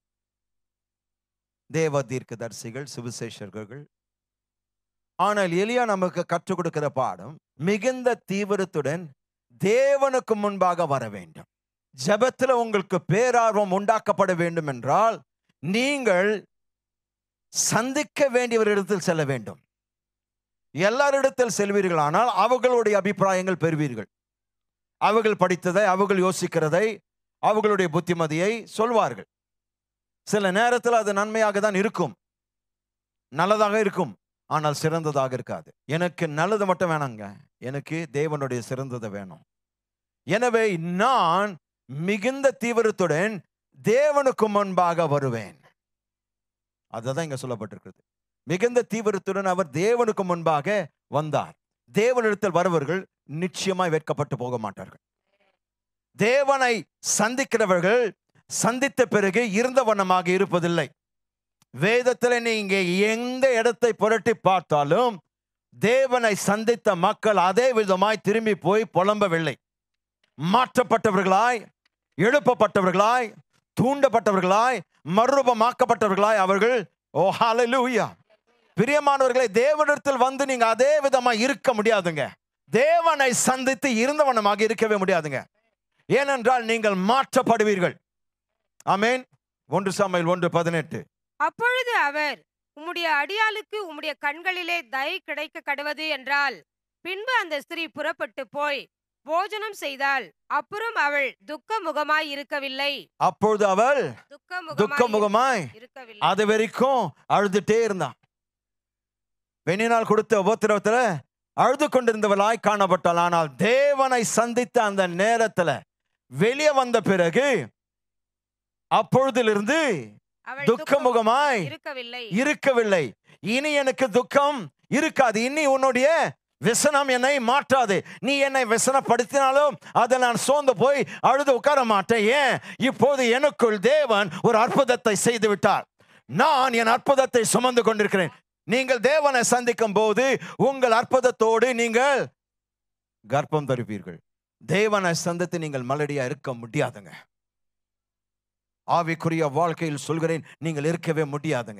A: தேவ தீர்க்கதரிசிகள், சுவிசேஷர்கள். ஆனால் எலியா நமக்கு கற்றுக் கொடுக்கிற பாடம், மிகுந்த தீவிரத்துடன் தேவனுக்கு முன்பாக வர வேண்டும். ஜெபத்தில் உங்களுக்கு பேரார்வம் உண்டாக்கப்பட வேண்டும் என்றால் நீங்கள் சந்திக்க வேண்டியவரிடத்தில் செல்ல வேண்டும். எல்லாரிடத்தில் செல்வீர்கள், ஆனால் அவர்களுடைய அபிப்பிராயங்கள் பெறுவீர்கள். அவர்கள் படித்ததை, அவர்கள் யோசிக்கிறதை, அவர்களுடைய புத்திமதியை சொல்வார்கள். சில நேரத்தில் அது நன்மையாக தான் இருக்கும், நல்லதாக இருக்கும், ஆனால் சிறந்ததாக இருக்காது. எனக்கு நல்லது மட்டும் வேணாங்க, எனக்கு தேவனுடைய சிறந்தது வேணும். எனவே நான் மிகுந்த தீவிரத்துடன் தேவனுக்கு முன்பாக வருவேன். அதுதான் இங்க சொல்லப்பட்டிருக்கிறது. மிகுந்த தீவிரத்துடன் அவர் தேவனுக்கு முன்பாக வந்தார். தேவனிடத்தில் வருவர்கள் நிச்சயமாய் வெட்கப்பட்டு போக மாட்டார்கள். தேவனை சந்திக்கிறவர்கள் சந்தித்த பிறகு இருந்த வண்ணமாக இருப்பதில்லை. வேதத்தில் நீங்க எந்த இடத்தை புரட்டி பார்த்தாலும் தேவனை சந்தித்த மக்கள் அதே விதமாய் திரும்பி போய் புலம்பவில்லை. மாற்றப்பட்டவர்களாய், எழுப்பப்பட்டவர்களாய், தூண்டப்பட்டவர்களாய், மறுரூபமாக்கப்பட்டவர்களாய் அவர்கள். ஓ ஹல்லேலூயா. பிரியமானவர்களே, தேவனிடத்தில் வந்து நீங்க அதே விதமா இருக்க முடியாதுங்க. தேவனை சந்தித்து இருந்தவனமாக இருக்கவே முடியாதுங்க. ஏனென்றால் நீங்கள் மாற்றப்படுவீர்கள். ஆமென். 1 சாமுவேல் 1:18.
B: அப்பொழுது அவர், உம்முடைய அடியாளுக்கு உம்முடைய கண்களிலே தயை கிடைக்க கடவது என்றால், பின்பு அந்த ஸ்திரீ புறப்பட்டு போய் போஜனம் செய்தாள். அப்புறம் அவள் துக்கமுகமாய் இருக்கவில்லை.
A: அப்பொழுது அவள் துக்கமுகமாய்
B: இருக்கவில்லை.
A: அது வரைக்கும் அழுதுட்டே இருந்தான். பெண்ணினால் கொடுத்த உபத்திரவத்துல அழுது கொண்டிருந்தவளாய் காணப்பட்டாள். ஆனால் தேவனை சந்தித்த அந்த நேரத்துல வெளியே வந்த பிறகு அப்பொழுதிலிருந்து துக்கமுகமாய் இருக்கவில்லை. இனி எனக்கு துக்கம் இருக்காது. இனி உன்னுடைய விசனம் என்னை மாற்றாது. நீ என்னை விசனப்படுத்தினாலும் அதை நான் சோர்ந்து போய் அழுது உட்கார மாட்டேன். ஏன்? இப்போது எனக்குள் தேவன் ஒரு அற்புதத்தை செய்து விட்டார். நான் என் அற்புதத்தை சுமந்து கொண்டிருக்கிறேன். நீங்கள் தேவனை சந்திக்கும் போது உங்கள் அற்புதத்தோடு நீங்கள் கர்ப்பம் தருவீர்கள். தேவனை சந்தித்து நீங்கள் மலடியா இருக்க முடியாதுங்க. ஆவிக்குரிய வாழ்க்கையில் சொல்கிறேன், நீங்கள் இருக்கவே முடியாதுங்க.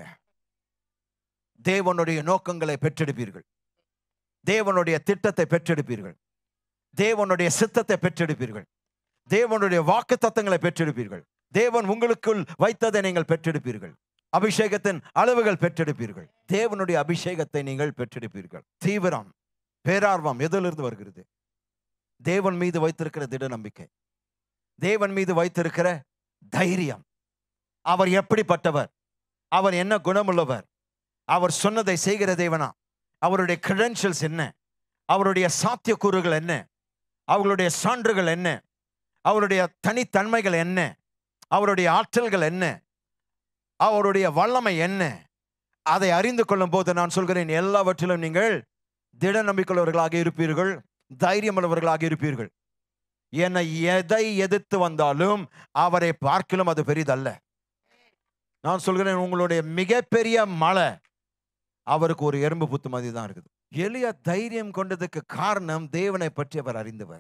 A: தேவனுடைய நோக்கங்களை பெற்றெடுப்பீர்கள். தேவனுடைய திட்டத்தை பெற்றெடுப்பீர்கள். தேவனுடைய சித்தத்தை பெற்றெடுப்பீர்கள். தேவனுடைய வாக்குத்தத்தங்களை பெற்றெடுப்பீர்கள். தேவன் உங்களுக்குள் வைத்ததை நீங்கள் பெற்றெடுப்பீர்கள். அபிஷேகத்தின் அளவுகள் பெற்றெடுப்பீர்கள். தேவனுடைய அபிஷேகத்தை நீங்கள் பெற்றெடுப்பீர்கள். தீவிரம், பேரார்வம் எதிலிருந்து வருகிறது? தேவன் மீது வைத்திருக்கிற திட நம்பிக்கை, தேவன் மீது வைத்திருக்கிற தைரியம். அவர் எப்படிப்பட்டவர்? அவர் என்ன குணமுள்ளவர்? அவர் சொன்னதை செய்கிற தேவனா? அவருடைய கிரெடென்ஷியல்ஸ் என்ன? அவருடைய சாத்தியக்கூறுகள் என்ன? அவர்களுடைய சான்றுகள் என்ன? அவருடைய தனித்தன்மைகள் என்ன? அவருடைய ஆற்றல்கள் என்ன? அவருடைய வல்லமை என்ன? அதை அறிந்து கொள்ளும் போது நான் சொல்கிறேன், எல்லாவற்றிலும் நீங்கள் திட நம்பிக்கையுள்ளவர்களாக இருப்பீர்கள், தைரியமுள்ளவர்களாக இருப்பீர்கள். என்னை எதை எதிர்த்து வந்தாலும் அவரை பார்க்கலும் அது பெரிதல்ல. நான் சொல்கிறேன், உங்களுடைய மிகப்பெரிய மலை அவருக்கு ஒரு எறும்பு புத்து மாதிரி தான் இருக்குது. எலியா தைரியம் கொண்டதுக்கு காரணம் தேவனை பற்றி அவர் அறிந்தவர்.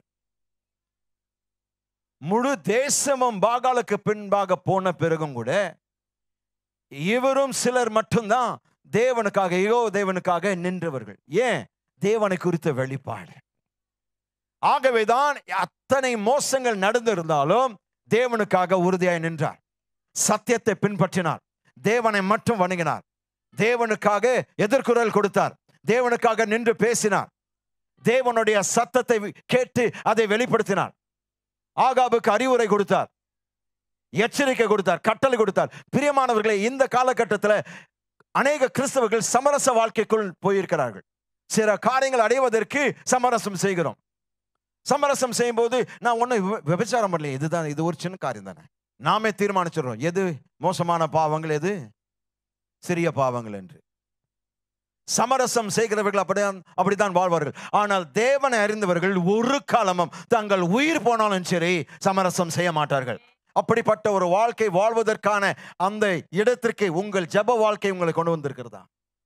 A: முழு தேசமும் பாகாலுக்கு பின்பாக போன பிறகும் கூட இவரும் சிலர் மட்டும்தான் தேவனுக்காக நின்றவர்கள். ஏன்? தேவனை குறித்த வெளிப்பாடு. ஆகவேதான் அத்தனை மோசங்கள் நடந்திருந்தாலும் தேவனுக்காக உறுதியாய் நின்றார். சத்தியத்தை பின்பற்றினார். தேவனை மட்டும் வணங்கினார். தேவனுக்காக எதிர்குரல் கொடுத்தார். தேவனுக்காக நின்று பேசினார். தேவனுடைய சத்தத்தை கேட்டு அதை வெளிப்படுத்தினார். ஆகாபுக்கு அறிவுரை கொடுத்தார், எச்சரிக்கை கொடுத்தார், கட்டளை கொடுத்தார். பிரியமானவர்களே, இந்த காலகட்டத்தில் அநேக கிறிஸ்தவர்கள் சமரச வாழ்க்கைக்குள் போயிருக்கிறார்கள். சில காரியங்கள் அடைவதற்கு சமரசம் செய்கிறோம். சமரசம் செய்யும் போது நான் ஒன்னும் விபச்சாரம் பண்ணல, இதுதான், இது ஒரு சின்ன காரியம் தானே. நாமே தீர்மானிச்சிடறோம் எது மோசமான பாவங்கள், எது சிறிய பாவங்கள் என்று. சமரசம் செய்கிறவர்கள் அப்படித்தான் வாழ்வார்கள். ஆனால் தேவனை அறிந்தவர்கள் ஒரு காலமும் தங்கள் உயிர் போனாலும் சரி சமரசம் செய்ய மாட்டார்கள். அப்படிப்பட்ட ஒரு வாழ்க்கை வாழ்வதற்கான அந்த இடத்திற்கு உங்கள் ஜெப வாழ்க்கை உங்களை கொண்டு வந்திருக்கிறதா?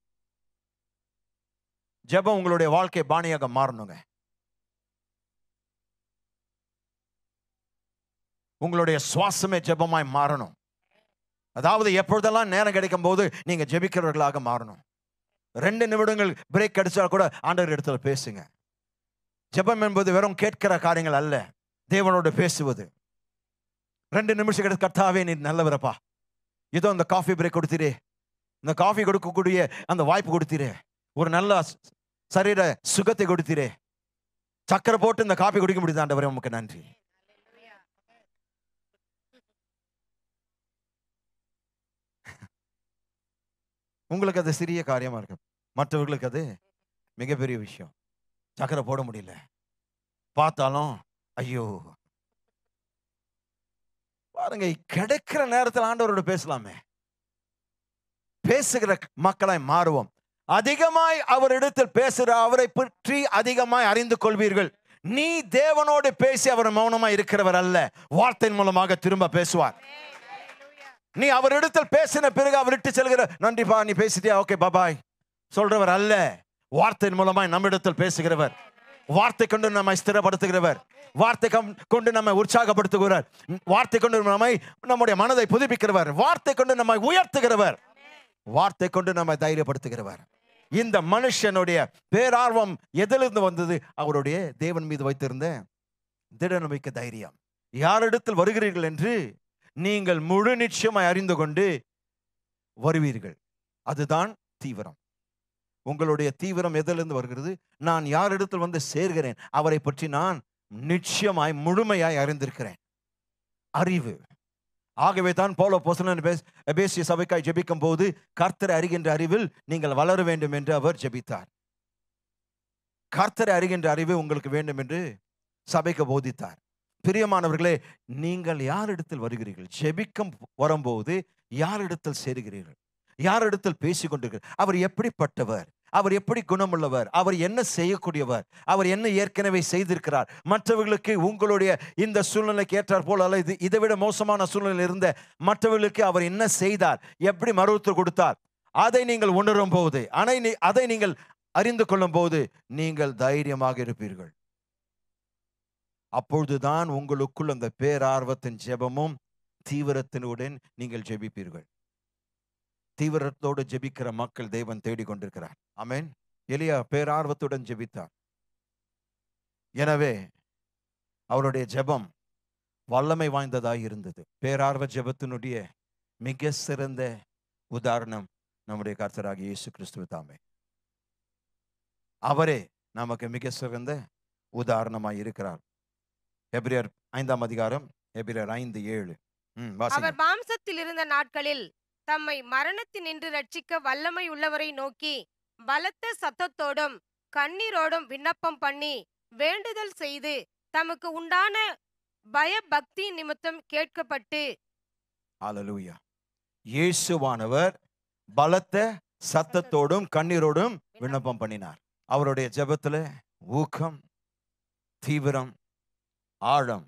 A: ஜெபம் உங்களுடைய வாழ்க்கை பாணியாக மாறணுங்க. உங்களுடைய சுவாசமே ஜெபமாய் மாறணும். அதாவது எப்பொழுதெல்லாம் நேரம் கிடைக்கும் போது நீங்க ஜெபிக்கிறவர்களாக மாறணும். 2 நிமிடங்கள் பிரேக் கிடைச்சா கூட ஆண்டவர் இடத்துல பேசுங்க. ஜெபம் என்பது வெறும் கேட்கிற காரியங்கள் அல்ல, தேவனோடு பேசுவது. 2 நிமிஷம் கிடைத்து, கர்த்தாவே நீ நல்லவரப்பா, இதோ இந்த காஃபி பிரேக் கொடுத்தீரே, இந்த காஃபி கொடுக்கக்கூடிய அந்த வாய்ப்பு கொடுத்தீரே, ஒரு நல்ல சரீர சுகத்தை கொடுத்தீரே, சக்கரை போட்டு இந்த காஃபி குடிக்க முடியுது ஆண்டவரே, உமக்கு நன்றி. உங்களுக்கு அது சிறிய காரியமா இருக்கு, மற்றவர்களுக்கு அது மிகப்பெரிய விஷயம். சக்கரை போட முடியல, பார்த்தாலும் ஐயோ. பாருங்க, கிடைக்கிற நேரத்தில் ஆண்டவரோடு பேசலாமே. பேசுகிற மக்களாய் மாறுவோம். அதிகமாய் அவரிடத்தில் பேசுகிற அவரை பற்றி அதிகமாய் அறிந்து கொள்வீர்கள். நீ தேவனோடு பேசி அவர் மௌனமா இருக்கிறவர் அல்ல, வார்த்தையின் மூலமாக திரும்ப பேசுவார். நீ அவரிடத்தில் பேசின பிறகு அவர் விட்டு செல்கிற, நன்றிப்பா நீ பேசிட்டியா, ஓகே பாபாய் சொல்றவர் அல்ல. வார்த்தையின் மூலமாய் நம்மிடத்தில் பேசுகிறவர், வார்த்தை கொண்டு நம்மை ஸ்திரப்படுத்துகிறவர், வார்த்தை கொண்டு நம்மை உற்சாகப்படுத்துகிறவர், வார்த்தை கொண்டு நம்முடைய மனதை புதுப்பிக்கிறவர், வார்த்தை கொண்டு நம்மை உயர்த்துகிறவர், வார்த்தை கொண்டு நம்மை தைரியப்படுத்துகிறவர். இந்த மனுஷனுடைய பேரார்வம் எதிலிருந்து வந்தது? அவருடைய தேவன் மீது வைத்திருந்த திட நம்பிக்கை, தைரியம். யாரிடத்தில் வருகிறீர்கள் என்று நீங்கள் முழு நிச்சயமாய் அறிந்து கொண்டு வருவீர்கள். அதுதான் தீவிரம். உங்களுடைய தீவிரம் எதிலிருந்து வருகிறது? நான் யாரிடத்தில் வந்து சேர்கிறேன், அவரை பற்றி நான் நிச்சயமாய் முழுமையாய் அறிந்திருக்கிறேன். அறிவு. ஆகவே தான் பவுல் அப்போஸ்தலன் எபேசிய சபைக்காய் ஜெபிக்கும் போது கர்த்தரை அறிகின்ற அறிவில் நீங்கள் வளர வேண்டும் என்று அவர் ஜெபித்தார். கர்த்தரை அறிகின்ற அறிவு உங்களுக்கு வேண்டும் என்று சபைக்கு போதித்தார். பிரியமானவர்களே, நீங்கள் யாரிடத்தில் வருகிறீர்கள்? ஜெபிக்கும் வரும்போது யாரிடத்தில் சேருகிறீர்கள்? யாரிடத்தில் பேசிக்கொண்டிருக்கிறார்? அவர் எப்படிப்பட்டவர்? அவர் எப்படி குணமுள்ளவர்? அவர் என்ன செய்யக்கூடியவர்? அவர் என்ன ஏற்கனவே செய்திருக்கிறார்? மற்றவர்களுக்கு உங்களுடைய இந்த சூழ்நிலைக்கு ஏற்றார் போல அல்ல, இதை விட மோசமான சூழ்நிலை இருந்த மற்றவர்களுக்கு அவர் என்ன செய்தார், எப்படி மருத்துவம் கொடுத்தார், அதை நீங்கள் உணரும் போது, அதை நீங்கள் அறிந்து கொள்ளும் போது நீங்கள் தைரியமாக இருப்பீர்கள். அப்பொழுதுதான் உங்களுக்குள் அந்த பேரார்வத்தின் ஜெபமும் தீவிரத்தினுடன் நீங்கள் ஜெபிப்பீர்கள். தீவிரத்தோடு ஜெபிக்கிற மக்கள் தேவன் தேடிக் கொண்டிருக்கிறார். ஆமென். எலியா பேரார்வத்துடன் ஜெபித்தார். எனவே அவருடைய ஜெபம் வல்லமை வாய்ந்ததாய் இருந்தது. பேரார்வ ஜெபத்தினுடைய மிக சிறந்த உதாரணம் நம்முடைய கர்த்தராகிய இயேசு கிறிஸ்து தாமே. அவரே நமக்கு மிக சிறந்த உதாரணமாய் இருக்கிறார். எபிரேயர் 5ஆம் அதிகாரம், எபிரேயர் 5:7.
B: அவர் மாம்சத்தில் இருந்த நாட்களில் தம்மை மரணத்தினின்று ரட்சிக்க வல்லமை உள்ளவரை நோக்கி பலத்த சத்தத்தோடும் கண்ணீரோடும் விண்ணப்பம் பண்ணி வேண்டுதல் செய்து தமக்கு உண்டான பயபக்தி நிமித்தம் கேட்கப்பட்டு.
A: அல்லேலூயா. இயேசுவானவர் பலத்த சத்தத்தோடும் கண்ணீரோடும் விண்ணப்பம் பண்ணினார். அவருடைய ஜெபத்துல ஊக்கம், தீவிரம், ஆழம்,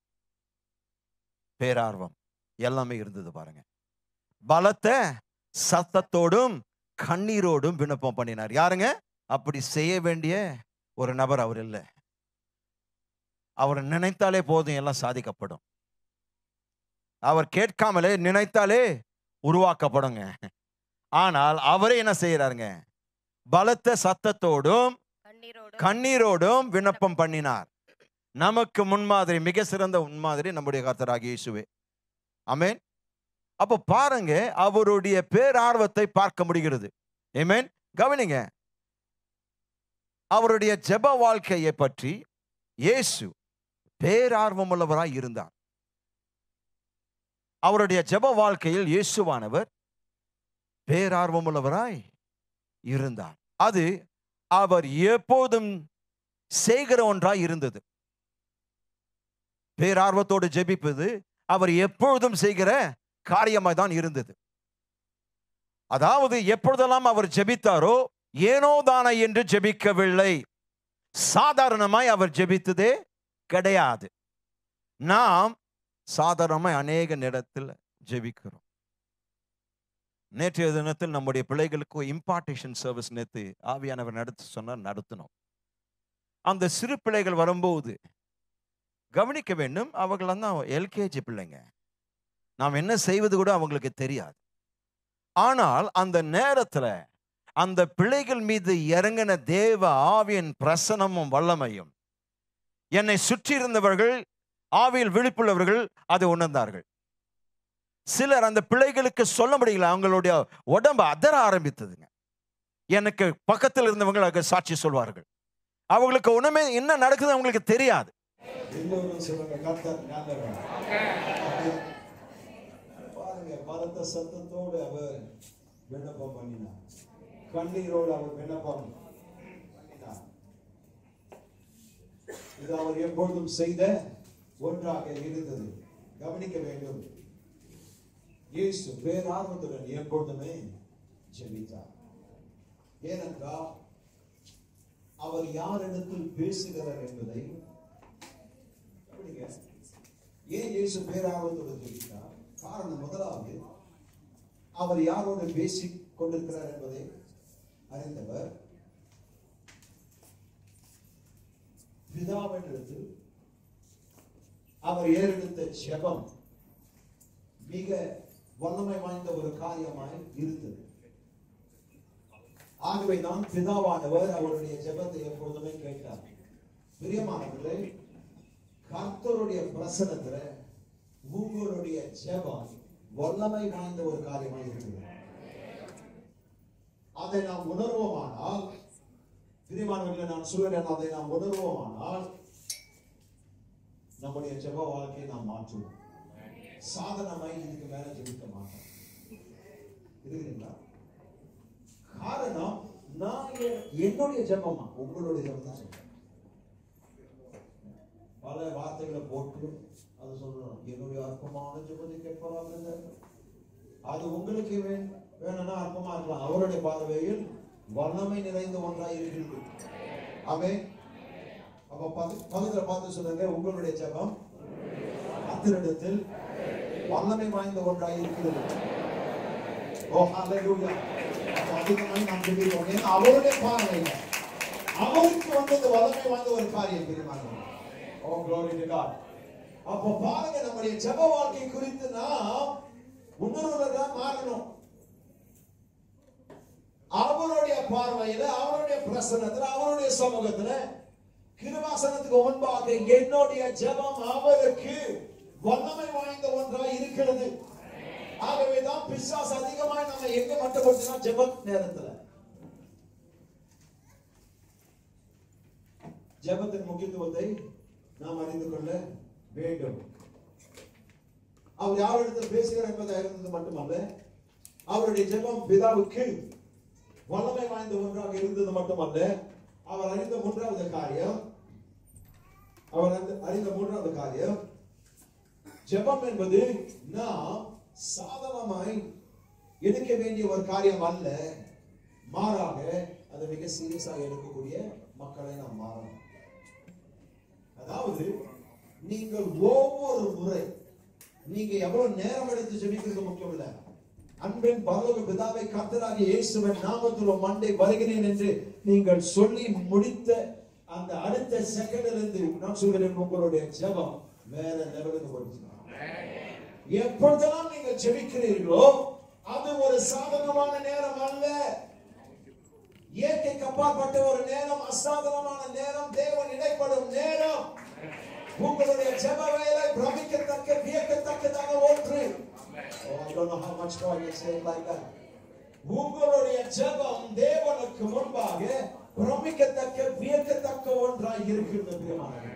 A: பேரார்வம் எல்லாமே இருந்தது பாருங்க. பலத்த சத்தத்தோடும் கண்ணீரோடும் விண்ணப்பம் பண்ணினார். யாருங்க? அப்படி செய்ய வேண்டிய ஒரு நபர் அவர் இல்லை. அவர் நினைத்தாலே போதும், எல்லாம் சாதிக்கப்படும். அவர் கேட்காமலே நினைத்தாலே உருவாக்கப்படுங்க. ஆனால் அவரே என்ன செய்யறாருங்க? பலத்த சத்தத்தோடும் கண்ணீரோடும் விண்ணப்பம் பண்ணினார். நமக்கு முன்மாதிரி, மிக சிறந்த முன்மாதிரி நம்முடைய கர்த்தராகிய இயேசுவே. ஆமென். அப்போ பாருங்க, அவருடைய பேரார்வத்தை பார்க்க முடிகிறது. ஆமென். கவனிங்க, அவருடைய ஜெப வாழ்க்கையை பற்றி இயேசு பேரார்வம் உள்ளவராய் இருந்தார். அவருடைய ஜெப வாழ்க்கையில் இயேசுவானவர் பேரார்வம் உள்ளவராய் இருந்தார். அது அவர் எப்போதும் செய்கிற ஒன்றாய் இருந்தது. பேரார்வத்தோடு ஜெபிப்பது அவர் எப்பொழுதும் செய்கிற காரியமாய் தான் இருந்தது. அதாவது எப்பொழுதெல்லாம் அவர் ஜெபித்தாரோ ஏனோ தானே என்று ஜெபிக்கவில்லை. சாதாரணமாய் அவர் ஜெபித்ததே கிடையாது. நாம் சாதாரணமாய் அநேக நேரத்தில் ஜெபிக்கிறோம். நேற்றைய தினத்தில் நம்முடைய பிள்ளைகளுக்கு இம்பார்ட்டேஷன் சர்வீஸ் நேற்று ஆவியானவர் நடத்த சொன்னார், நடத்தினோம். அந்த சிறு பிள்ளைகள் வரும்போது கவனிக்க வேண்டும், அவர்கள் தான் எல்கேஜி பிள்ளைங்க. நாம் என்ன செய்வது கூட அவங்களுக்கு தெரியாது. ஆனால் அந்த நேரத்தில் அந்த பிள்ளைகள் மீது இறங்கின தேவ ஆவியின் பிரசனமும் வல்லமையும் என்னை சுற்றி இருந்தவர்கள், ஆவியில் விழிப்புள்ளவர்கள் அதை உணர்ந்தார்கள். சிலர் அந்த பிள்ளைகளுக்கு சொல்ல முடியல, அவங்களுடைய உடம்பு அதர ஆரம்பித்ததுங்க. எனக்கு பக்கத்தில் இருந்தவங்க சாட்சி சொல்வார்கள். அவங்களுக்கு ஒண்ணுமே என்ன நடக்குது அவங்களுக்கு தெரியாது.
C: பலத்த சத்தத்தோடு அவர் விண்ணப்பம் பண்ணினார். கண்ணீரோடு அவர் விண்ணப்பம் பண்ணினார். இது அவர் எப்பொழுதும் செய்த ஒன்றாக இருந்தது. கவனிக்க வேண்டும், இயேசு பேரார்வத்துடன் எப்பொழுதுமே ஜெபித்தார். ஏனென்றால் அவர் யாரிடத்தில் பேசுகிறார் என்பதை ஏன் இயேசு பேரார்வத்தோடு சொல்கிறார்? காரணம் முதலாவது, அவர் யாரோடு பேசிக் கொண்டிருக்கிறார் என்பதை அறிந்தவர். பிதாவினிடத்தில் அவர் ஏறெடுத்த ஜெபம் மிக வல்லமை வாய்ந்த ஒரு காரியமாய் இருந்தது. ஆகவே தான் பிதாவானவர் அவருடைய ஜெபத்தை எப்பொழுதுமே கேட்டார். பிரியமானவர்களே, கர்த்தருடைய பிரசன்னத்துல உங்களுடைய ஜெபம் வல்லமை வாய்ந்த ஒரு காரியமாய் இருக்கிறது. அதை நாம் உணர்வோமானால், பிரியமானவர்களை நான் சொல்கிறேன், அதை நாம் உணர்வோமானால் நம்முடைய ஜெப வாழ்க்கையை நாம் மாற்றுவோம். சாதனமாய் இதுக்கு மேல ஜெபிக்க மாட்டோம். இருக்குங்களா? காரணம், நான் என்னுடைய ஜெபமா உங்களுடைய ஜெபம் தான் சொல்றேன். பல வார்த்தைகளை போட்டு அதை சொல்லணும். என்னுடைய அற்பமான ஜெபத்தை கேட்பாங்க. அது உங்களுக்கு வேணும்னா அற்பமா இருக்கலாம், அவருடைய பார்வையில் வல்லமை நிறைந்த ஒன்றாய் இருக்கிறது. ஆமென். அப்ப பக்கத்துல பார்த்து சொல்லுங்க, உங்களுடைய ஜெபம் கர்த்தரிடத்தில் வல்லமை வாய்ந்த ஒன்றாய் இருக்கிறது. ஓ ஹalleluya. அதிகமாக நாம் ஜெபிப்போம். ஏன்னா அவருடைய பார்வையில் அவருக்கு வந்தது வல்லமை வாய்ந்த ஒரு காரியம். தெரியுமா? Oh, glory to God. அப்ப பாருங்க, நம்முடைய ஜெப வாழ்க்கை குறித்து நாம் உணர்வுல மாறணும். அவருடைய பார்வையில, அவருடைய பிரசன்னத்துல, அவருடைய சமூகத்துல, கிருபாசனத்துக்கு முன்பாக என்னுடைய ஜெபம் அவருக்கு வல்லமை வாய்ந்த ஒன்றாய் இருக்கிறது. ஆகவேதான் பிசாசு அதிகமாய் நம்ம எங்க மட்டுப்படுத்தினா ஜெப நேரத்துல. ஜெபத்தின் முக்கியத்துவத்தை நாம் அறிந்து கொள்ள வேண்டும். அவர் யாரிடத்தில் பேசுகிறார் என்பதை அறிந்தது மட்டுமல்ல, அவருடைய ஜெபம் பிதாவுக்கு வல்லமை வாய்ந்த ஒன்றாக இருந்தது மட்டுமல்ல, அவர் அறிந்த மூன்றாவது காரியம், ஜெபம் என்பது நாம் சாதாரணமாய் எடுக்க வேண்டிய ஒரு காரியம் அல்ல, மாறாக அதை மிக சீரியஸாக எடுக்கக்கூடிய மக்களை நாம் மாறணும். அதாவது நீங்கள் ஒவ்வொரு முறை நீங்க எவ்வளவு நேரம் எடுத்து ஜெபிக்கிறது முக்கியம் இல்ல. அன்பின் பரலோக பிதாவை கர்த்தராகிய இயேசுவின் நாமத்தில் மண்டே வருகிறேன் என்று நீங்கள் சொல்லி முடித்த அந்த அடுத்த செகண்ட்ல இருந்து நான் சொல்கிறேன், உங்களுடைய ஜெபம் வேற லெவலுக்கு போயிடுச்சு. எப்பொழுதெல்லாம் நீங்கள் ஜெபிக்கிறீர்களோ அது ஒரு சாதாரணமான நேரம் அல்ல, இயற்கைக்கு அப்பாற்பட்ட ஒரு நேரம், அசாதாரணமான நேரம், தேவன் இடைப்படும் நேரம். உங்களுடைய ஜெப வேலை பிரமிக்கத்தக்க, வியக்கத்தக்கதான ஒன்று. I don't know how much more I can say it like that. உங்களுடைய ஜெபம் தேவனுக்கு முன்பாக பிரமிக்கத்தக்க, வியக்கத்தக்க ஒன்றாய் இருக்கிறது.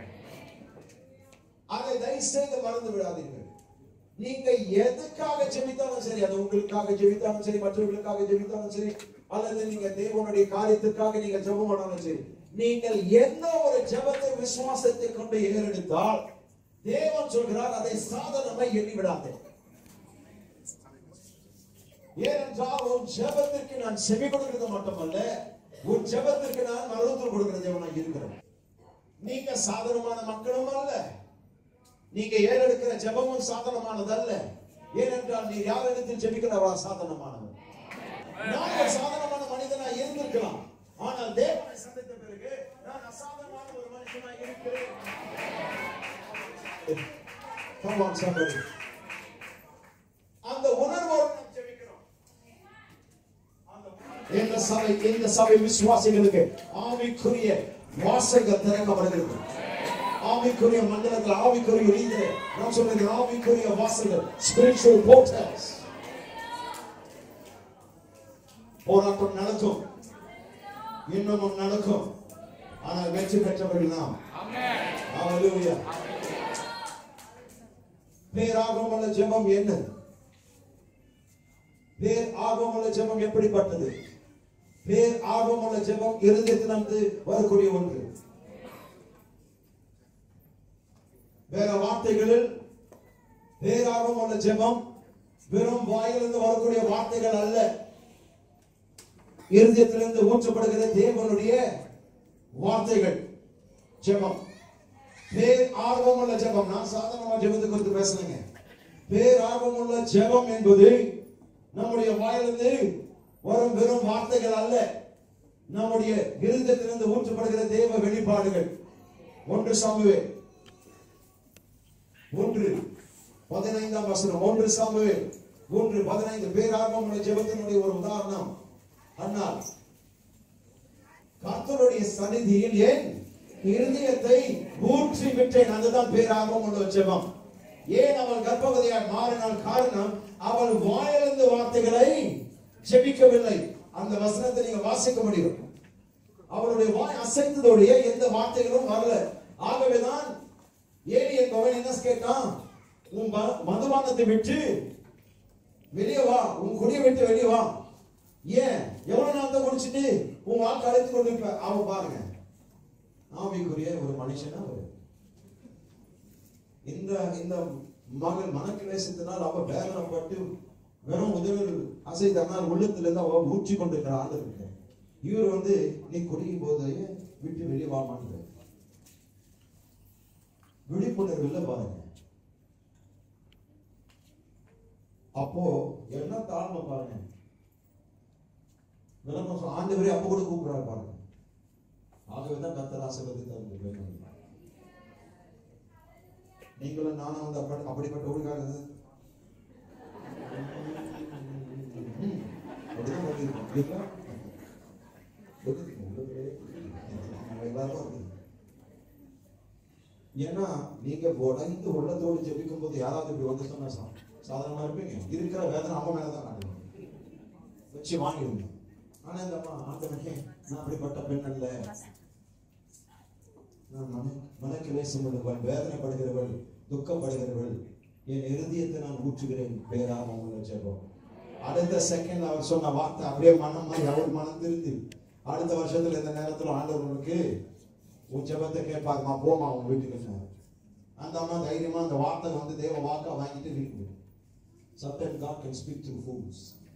C: அதை தயவு செய்து மறந்து விடாதீர்கள். நீங்க எதுக்காக ஜெபித்தாலும் சரி, அது உங்களுக்காக ஜெபித்தாலும் சரி, மற்றவர்களுக்காக ஜெபித்தாலும் சரி, அல்லது நீங்க தேவனுடைய காரியத்திற்காக நீங்க ஜெபம் பண்ணாலும் சரி, நீங்கள் எந்த ஒரு ஜெபத்தை விசுவாசத்தை கொண்டு ஏறெடுத்தால் தேவன் சொல்கிறார், அதை சாதாரணமாய் எண்ணி விடாதே. ஏனென்றால் உன் ஜெபத்திற்கு நான் செவி கொடுக்கிறது மட்டுமல்ல, உன் ஜெபத்திற்கு நான் மறுதல் கொடுக்கிற தேவனாய் இருக்கிறேன். நீங்க சாதாரணமான மக்களும் அல்ல, நீங்க ஏறெடுக்கிற ஜெபமும் சாதாரணமானதல்ல. ஏனென்றால் நீ யாரிடத்தில் ஜெபிக்கிறவா சாதாரணமானவன். நான் ஒரு சாதாரணமான மனிதனாய் இருந்திருக்கலாம், ஆனால் தேவனை சந்தித்த பிறகு நான் அசாதாரணமான ஒரு மனுஷனாய் இருக்கிறேன். Come on somebody. அந்த உணர்வோடு நாம் ஜெபிக்கிறோம். இந்த சபை விசுவாசிகளுக்கு ஆவிக்குரிய வாசல்கள் திறக்கப்படுகிறது. ஆவிக்குரிய மண்டலங்கள், ஆவிக்குரிய லீடர், நான் சொல்றது ஆவிக்குரிய வாசல்கள், spiritual portals. போராட்டம் நடக்கும், இன்னமும் நடக்கும், ஆனால் வெற்றி பெற்றவர்கள் நாம். ஹalleluya. பேராகமல ஜெபம் என்ன? பேராகமல ஜெபம் எப்படிப்பட்டது? பேராகமல ஜெபம் இருதயத்திலிருந்து வரக்கூடிய ஒன்று. வேற வார்த்தைகளில் பேராகமல ஜெபம் வெறும் வாயிலிருந்து வரக்கூடிய வார்த்தைகள் அல்ல, இருதயத்திலிருந்து ஊற்றப்படுகிற தேவனுடைய வார்த்தைகள் ஜெபம். பேர் ஆர்வமுள்ள ஜெபம். நான் சாதாரணமா ஜெபத்தை குறித்து பேசுறேங்க. பேர் ஆர்வமுள்ள ஜெபம் என்பது நம்முடைய வாயிலிருந்து வரும் வெறும் வார்த்தைகள் அல்ல, நம்முடைய இருதயத்திலிருந்து ஊற்றப்படுகிற தேவ வெளிப்பாடுகள். 1 சாமுவேல் 1:15 1 சாமுவேல் 1:15 பேரார்வமுள்ள ஜெபத்தினுடைய ஒரு உதாரணம். அண்ணால் கர்த்தருடைய சந்நிதியில் என் இருதயத்தை ஊற்றி விட்டேன். அதுதான் பேரார்வமுள்ள ஜெபம். ஏன் அவள் கர்ப்பவதியாய் மாறினாள்? காரணம், அவள் வாயிலிருந்து வார்த்தைகளை ஜெபிக்கவில்லை. அந்த வசனத்தை நீங்க வாசிக்க முடியும். அவளுடைய வாய் அசைத்ததோடைய எந்த வார்த்தைகளும் வரல. ஆகவேதான் ஏலி என்பவன் என்ன கேட்டான்? உன் மதுபானத்தை விட்டு வெளியே வா, உன் குடியை விட்டு வெளியே வா. ஏன்? எவ்வளவு நாள் தான் குடிச்சிட்டு உன் வாழ்க்கை அழைத்து கொண்டு இருப்ப? அவன் பாருங்க, ஆவிக்குரிய ஒரு மனுஷனா அவரு. இந்த மகள் மனக்கிலேசத்தினால் அவ வேதனைப்பட்டு வெறும் உதவிகள் அசைத்தனால் உள்ளத்திலிருந்து அவ ஊற்றி கொண்டிருக்கிற ஆள் இருக்கு. இவர் நீ குடிக்கும் போது விட்டு வெளியே வாமான்னு விழிப்புணர்வு இல்லை பாருங்க. அப்போ என்ன தாழ்மை பாருங்க. ஆண்டவரே அப்ப கூட கூப்பிடுறாரு பாருங்க. ஆகவேதான் கர்த்தர் ஆசீர்வதித்தார். நீங்களும் நானும் அப்படிப்பட்ட ஊழியக்காரர் ஏன்னா நீங்க உடைந்து உள்ளத்தோடு ஜெபிக்கும் போது யாராவது இப்படி சொன்னா சாதாரணமா இருப்பீங்க. இருக்கிற வேதனை அம்மா மேலதான் காட்டுவீங்க, வச்சு வாங்கிடுங்க. ஆனா இந்த அம்மா ஆண்டவனே நான் அப்படிப்பட்ட பெண் அல்ல, நான் மனக்கிலேசமுள்ளவள், வேதனைப்படுகிறவள், துக்கப்படுகிறவள், என் இருதயத்தை நான் ஊற்றுகிறேன். பேரார்வமுள்ள ஜெபம். அடுத்த செகண்ட் அவர் சொன்ன வார்த்தை அப்படியே மனம் அவர் மனம் திருந்து அடுத்த வருஷத்துல இந்த நேரத்துல ஆண்டவர்களுக்கு உன் ஜெபத்தை கேட்பாருமா, போமா உன் வீட்டுக்கு. அந்த அம்மா தைரியமா அந்த வார்த்தை தேவ வாக்கா வாங்கிட்டு வீட்டுக்கு. Sometimes God can speak through fools.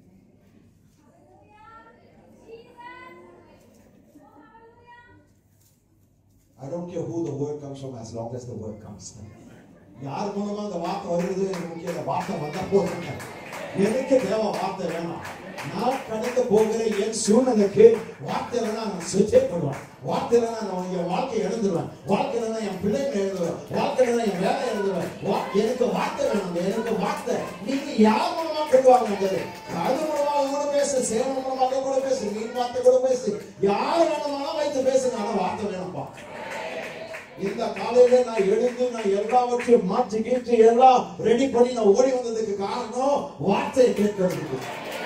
C: I don't care who the word comes from as long as the word comes. யார் மூலமா அந்த வார்த்தை வருது எனக்கு முக்கியம். வார்த்தை வந்தா போதுங்க. எனக்கு தேவ வார்த்தை வேணாம். நான் கடந்து போகிற என் சூழ்நிலைக்கு வார்த்தை வேணா நான் சுச்சப்படுவேன். வார்த்தை வேணா நான் என் வாழ்க்கை எழுந்துருவேன். வாழ்க்கை வேணா என் பிள்ளைங்களை எழுதுவேன். வாழ்க்கை வேணா என் வேலை எழுதுவேன். எனக்கு வார்த்தை வேணும். எனக்கு வார்த்தை நீங்க யார் மூலமா கொள்வாங்க? அது மூலமா கூட பேசு, சேவம் மூலமாக கூட பேசு, மீன் வார்த்தை கூட பேசு, யார் வேணுமானா வைத்து பேசுங்க. ஆனா வார்த்தை வேணும்ப்பா. இந்த காலையில நான் எழுந்து நான் எல்லாவற்றையும் மாற்றி கீழ்ச்சி எல்லாம் ரெடி பண்ணி நான் ஓடி வந்ததுக்கு காரணம் வார்த்தையை கேட்கறதுக்கு.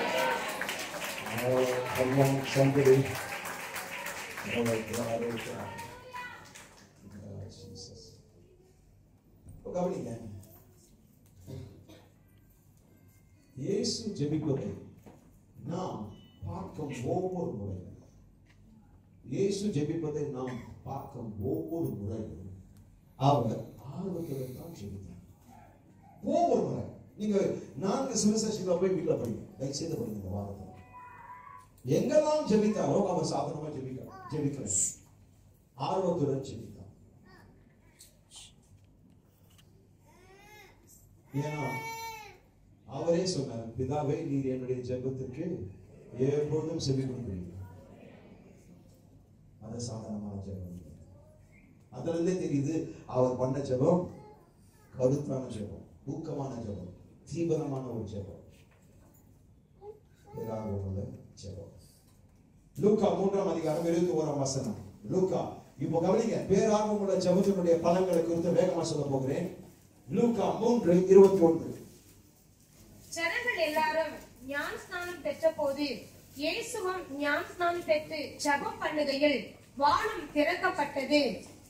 C: கவனிங்க, இயேசு ஜெபிப்பதை நாம் பார்க்கும் ஒவ்வொரு முறையும், இயேசு ஜெபிப்பதை நாம் பார்க்கும் ஒவ்வொரு முறையும் அவர் ஆர்வத்துடன் தான் ஜெபித்தார். ஒவ்வொரு முறை நீங்க 4 சுவிசேஷங்களை போய் வீட்டுல படிங்க, தயவுசெய்து படிங்க. இந்த வாரத்தில் எங்கெல்லாம் ஜெபித்தாரோ அவர் சாதாரணமா ஜெபிக்கிறார், ஆர்வத்துடன் ஜெபித்தார். ஏன்னா அவரே சொன்னார், பிதாவே நீர் என்னுடைய ஜெபத்திற்கு எப்பொழுதும் செவி கொடுக்கிறீர்கள். அது சாதாரணமான ஜெபம். அதுல இருந்தே தெரியுது அவர் பண்ண ஜெபம் கருத்தான ஜெபம், ஊக்கமான ஜெபம், தீவிரமான ஒரு ஜெபம், ஜெபம். லூக்கா 3:21. லூக்கா, இப்போ கவனிங்க, பேரார்வமுள்ள ஜெபத்தினுடைய பலன்களை குறித்து வேகமா சொல்ல போகிறேன். லூக்கா 3:21.
B: ஜனங்கள் எல்லாரும் ஞானஸ்நானம் பெற்ற போது இயேசுவும் ஞானஸ்நானம் பெற்று ஜெபம் பண்ணுகையில் வானம் திறக்கப்பட்டது.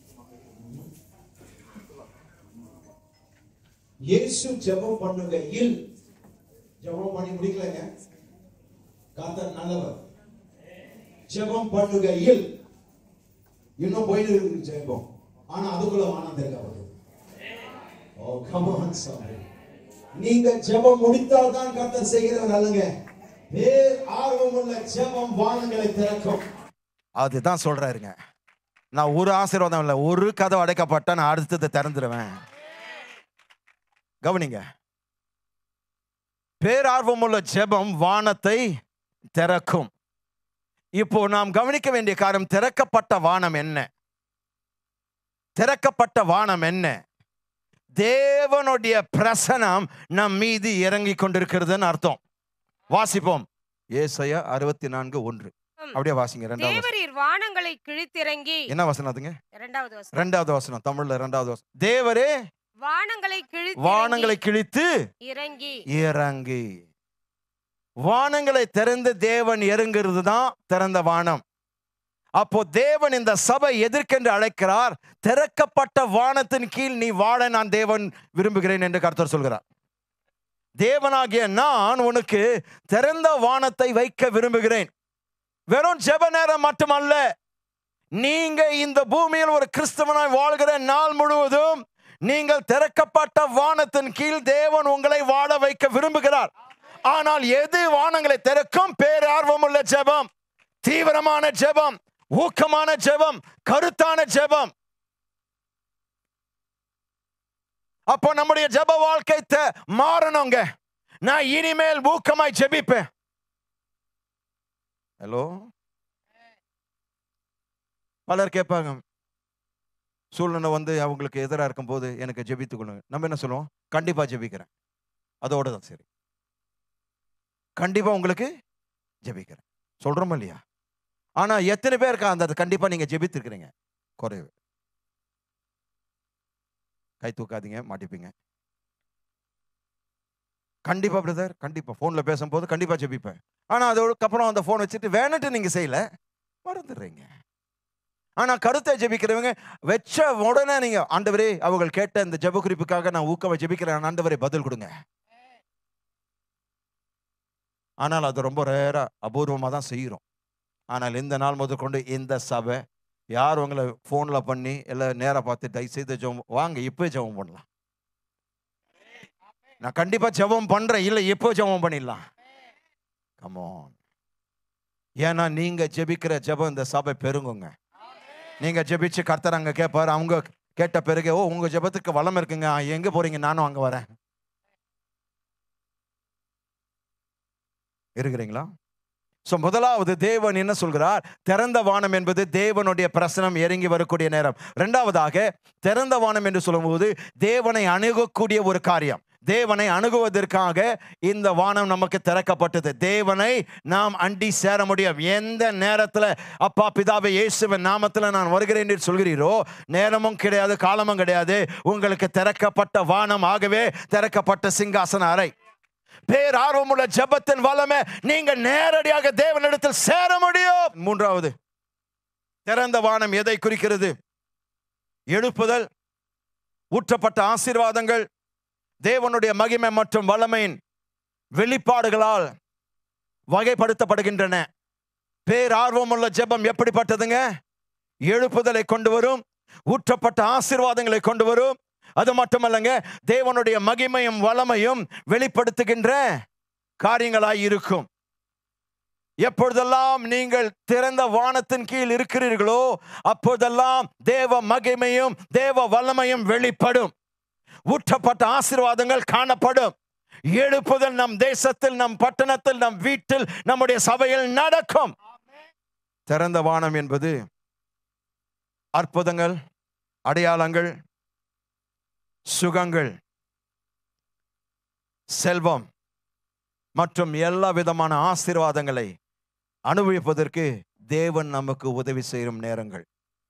C: இயேசு ஜெபம் பண்ணுகையில், ஜெபம் பண்ணி முடிக்கலங்க, கர்த்தர் நல்லவர். ஜெபம் பண்ணுகையில் இன்னும் போயிட்டு இருக்கு ஜெபம், ஆனா அதுக்குள்ள வானம் திறக்கப்பட்டது. ஓ கம் ஆன் சாமி, நீங்க ஜெபம் முடித்தால் தான் கர்த்தர் செய்கிறவர் அல்லங்க. பேர் ஆர்வமுள்ள ஜெபம் வானங்களை திறக்கும்.
A: அதுதான் சொல்றாருங்க. நான் ஒரு ஆசீர்வாதம் இல்லை, ஒரு கதவு அடைக்கப்பட்ட நான் அடுத்ததை திறந்துடுவேன். கவனிங்க, பேரார்வமுள்ள ஜெபம் வானத்தை திறக்கும். இப்போ நாம் கவனிக்க வேண்டிய காரியம், திறக்கப்பட்ட வானம் என்ன? திறக்கப்பட்ட வானம் என்ன? தேவனுடைய பிரசனம் நம் மீது இறங்கி கொண்டிருக்கிறதுன்னு அர்த்தம். வாசிப்போம், ஏசாயா 64:1. அப்படியே வாசிங்க.
B: தேவரீர் வானங்களை கிழித்திறங்கி.
A: என்ன வசனம் அதுங்க?
B: இரண்டாவது
A: வசனம், தமிழ்ல இரண்டாவது வசனம். தேவரே வானங்களை கிழித்து இறங்கி. வானங்களை திறந்து தேவன் இறங்குறது தான் திறந்த வானம். அப்போ தேவன் இந்த சபை எதற்கென்று அழைக்கிறார்? திறக்கப்பட்ட வானத்தின் கீழ் நீ வாழ நான் தேவன் விரும்புகிறேன் என்று கர்த்தர் சொல்கிறார். தேவனாகிய நான் உனக்கு திறந்த வானத்தை வைக்க விரும்புகிறேன். வெறும் ஜெப நேரம் மட்டுமல்ல, நீங்க இந்த பூமியில் ஒரு கிறிஸ்தவனாய் வாழ்கிற நாள் முழுவதும் நீங்கள் திறக்கப்பட்ட வானத்தின் கீழ் தேவன் உங்களை வாழ வைக்க விரும்புகிறார். ஆனால் எது வானங்களை திறக்கும்? பேரார்வமுள்ள ஜெபம், தீவிரமான ஜெபம், ஊக்கமான ஜெபம், கருத்தான ஜெபம். அப்போ நம்முடைய ஜெப வாழ்க்கை மாறணுங்க. நான் இனிமேல் ஊக்கமாய் ஜெபிப்பேன். ஹலோ, பலர் கேட்பாங்க, சூழ்நிலை வந்து அவங்களுக்கு எதிராக இருக்கும் போது எனக்கு ஜெபித்துக் கொள்ளுங்க. நம்ம என்ன சொல்லுவோம்? கண்டிப்பா ஜெபிக்கிறேன். அதோட தான் சரி, கண்டிப்பா உங்களுக்கு ஜெபிக்கிறேன் சொல்றோம் இல்லையா? ஆனா எத்தனை பேருக்கு அந்த கண்டிப்பா நீங்க ஜெபித்திருக்கிறீங்க? குறைவு. கை தூக்காதீங்க, மாட்டிப்பீங்க. கண்டிப்பா பிரதர், கண்டிப்பா போன்ல பேசும்போது கண்டிப்பா ஜெபிப்பேன். ஆனா அதுக்கப்புறம் அந்த போன் வச்சுட்டு வேணுட்டு நீங்க செய்யல, மறந்துடுறீங்க. ஆனா கருத்தை ஜெபிக்கிறவங்க வச்ச உடனே நீங்க, ஆண்டவரே அவர்கள் கேட்ட இந்த ஜெப குறிப்புக்காக நான் ஊக்கமா ஜெபிக்கிறேன், ஆண்டவரே பதில் கொடுங்க. ஆனால் அது ரொம்ப ரேரா, அபூர்வமாக தான் செய்கிறோம். ஆனால் இந்த நாள் முதற்கொண்டு இந்த சபை யார் உங்களை ஃபோனில் பண்ணி எல்லாம் நேராக பார்த்து தயவுசெய்து ஜெபம் வாங்க, இப்போ ஜெபம் பண்ணலாம். நான் கண்டிப்பாக ஜெபம் பண்ணுறேன், இல்லை இப்போ ஜெபம் பண்ணிடலாம். கமான். ஏன்னா நீங்கள் ஜெபிக்கிற ஜெபம் இந்த சபை பெருங்குங்க. நீங்கள் ஜெபிச்சு கர்த்தர் அங்கே கேட்பார். அவங்க கேட்ட பிறகு, ஓ உங்கள் ஜெபத்துக்கு வளம் இருக்குங்க, எங்கே போகிறீங்க? நானும் அங்கே வரேன். இருக்கிறீங்களா? சோ முதலாவது தேவன் என்ன சொல்கிறார்? திறந்த வானம் என்பது தேவனுடைய பிரசனம் இறங்கி வரக்கூடிய நேரம். இரண்டாவதாக, திறந்த வானம் என்று சொல்லும்போது தேவனை அணுகக்கூடிய ஒரு காரியம். தேவனை அணுகுவதற்காக இந்த வானம் நமக்கு திறக்கப்பட்டது. தேவனை நாம் அண்டி சேர முடியும். எந்த நேரத்தில் அப்பா பிதாவை இயேசுவின் நாமத்தில் நான் வருகிறேன் என்று சொல்கிறீரோ, நேரமும் கிடையாது, காலமும் கிடையாது. உங்களுக்கு திறக்கப்பட்ட வானம், ஆகவே திறக்கப்பட்ட சிங்காசன அறை. பேரார்வமுள்ள ஜெபத்தின் வல்லமை நீங்க நேரடியாக தேவனிடத்தில் சேர முடியும். மூன்றாவது, திறந்த வானம் எதை குறிக்கிறது? எழுப்புதல், ஊற்றப்பட்ட ஆசீர்வாதங்கள், தேவனுடைய மகிமை மற்றும் வல்லமையின் வெளிப்பாடுகளால் வகைப்படுத்தப்படுகின்றன. பேரார்வமுள்ள ஜெபம் எப்படிப்பட்டதுங்க? எழுப்புதலை கொண்டு வரும், ஊற்றப்பட்ட ஆசீர்வாதங்களை கொண்டு வரும். அது மட்டுமல்லங்க, தேவனுடைய மகிமையும் வல்லமையும் வெளிப்படுத்துகின்ற காரியங்களாய் இருக்கும். எப்பொழுதெல்லாம் நீங்கள் திறந்த வானத்தின் கீழ் இருக்கிறீர்களோ, அப்பொழுதெல்லாம் தேவ மகிமையும் தேவ வல்லமையும் வெளிப்படும். ஊற்றப்பட்ட ஆசீர்வாதங்கள் காணப்படும். எழுப்புதல் நம் தேசத்தில், நம் பட்டணத்தில், நம் வீட்டில், நம்முடைய சபையில் நடக்கும். திறந்த வானம் என்பது அற்புதங்கள், அடையாளங்கள், சுகங்கள், செல்வம் மற்றும் எல்லா விதமான ஆசீர்வாதங்களை அனுபவிப்பதற்கு தேவன் நமக்கு உதவி செய்யும் நேரங்கள்.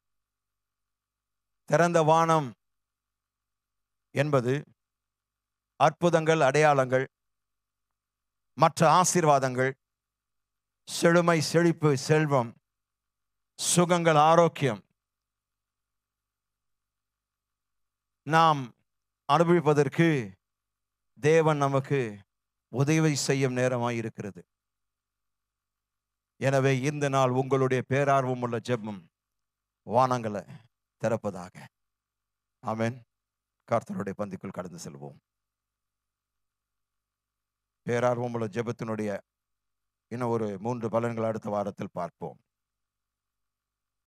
A: திறந்த வானம் என்பது அற்புதங்கள், அடையாளங்கள், மற்ற ஆசீர்வாதங்கள், செழுமை, செழிப்பு, செல்வம், சுகங்கள், ஆரோக்கியம் நாம் அனுபவிப்பதற்கு தேவன் நமக்கு உதவி செய்யும் நேரமாய் இருக்கிறது. எனவே இந்த நாள் உங்களுடைய பேரார்வம் உள்ள ஜெபம் வானங்களை திறப்பதாக. ஆமென். கர்த்தருடைய பந்திக்குள் கடந்து செல்வோம். பேரார்வம் உள்ள ஜெபத்தினுடைய இன்னும் ஒரு 3 பலன்கள் அடுத்த வாரத்தில் பார்ப்போம்.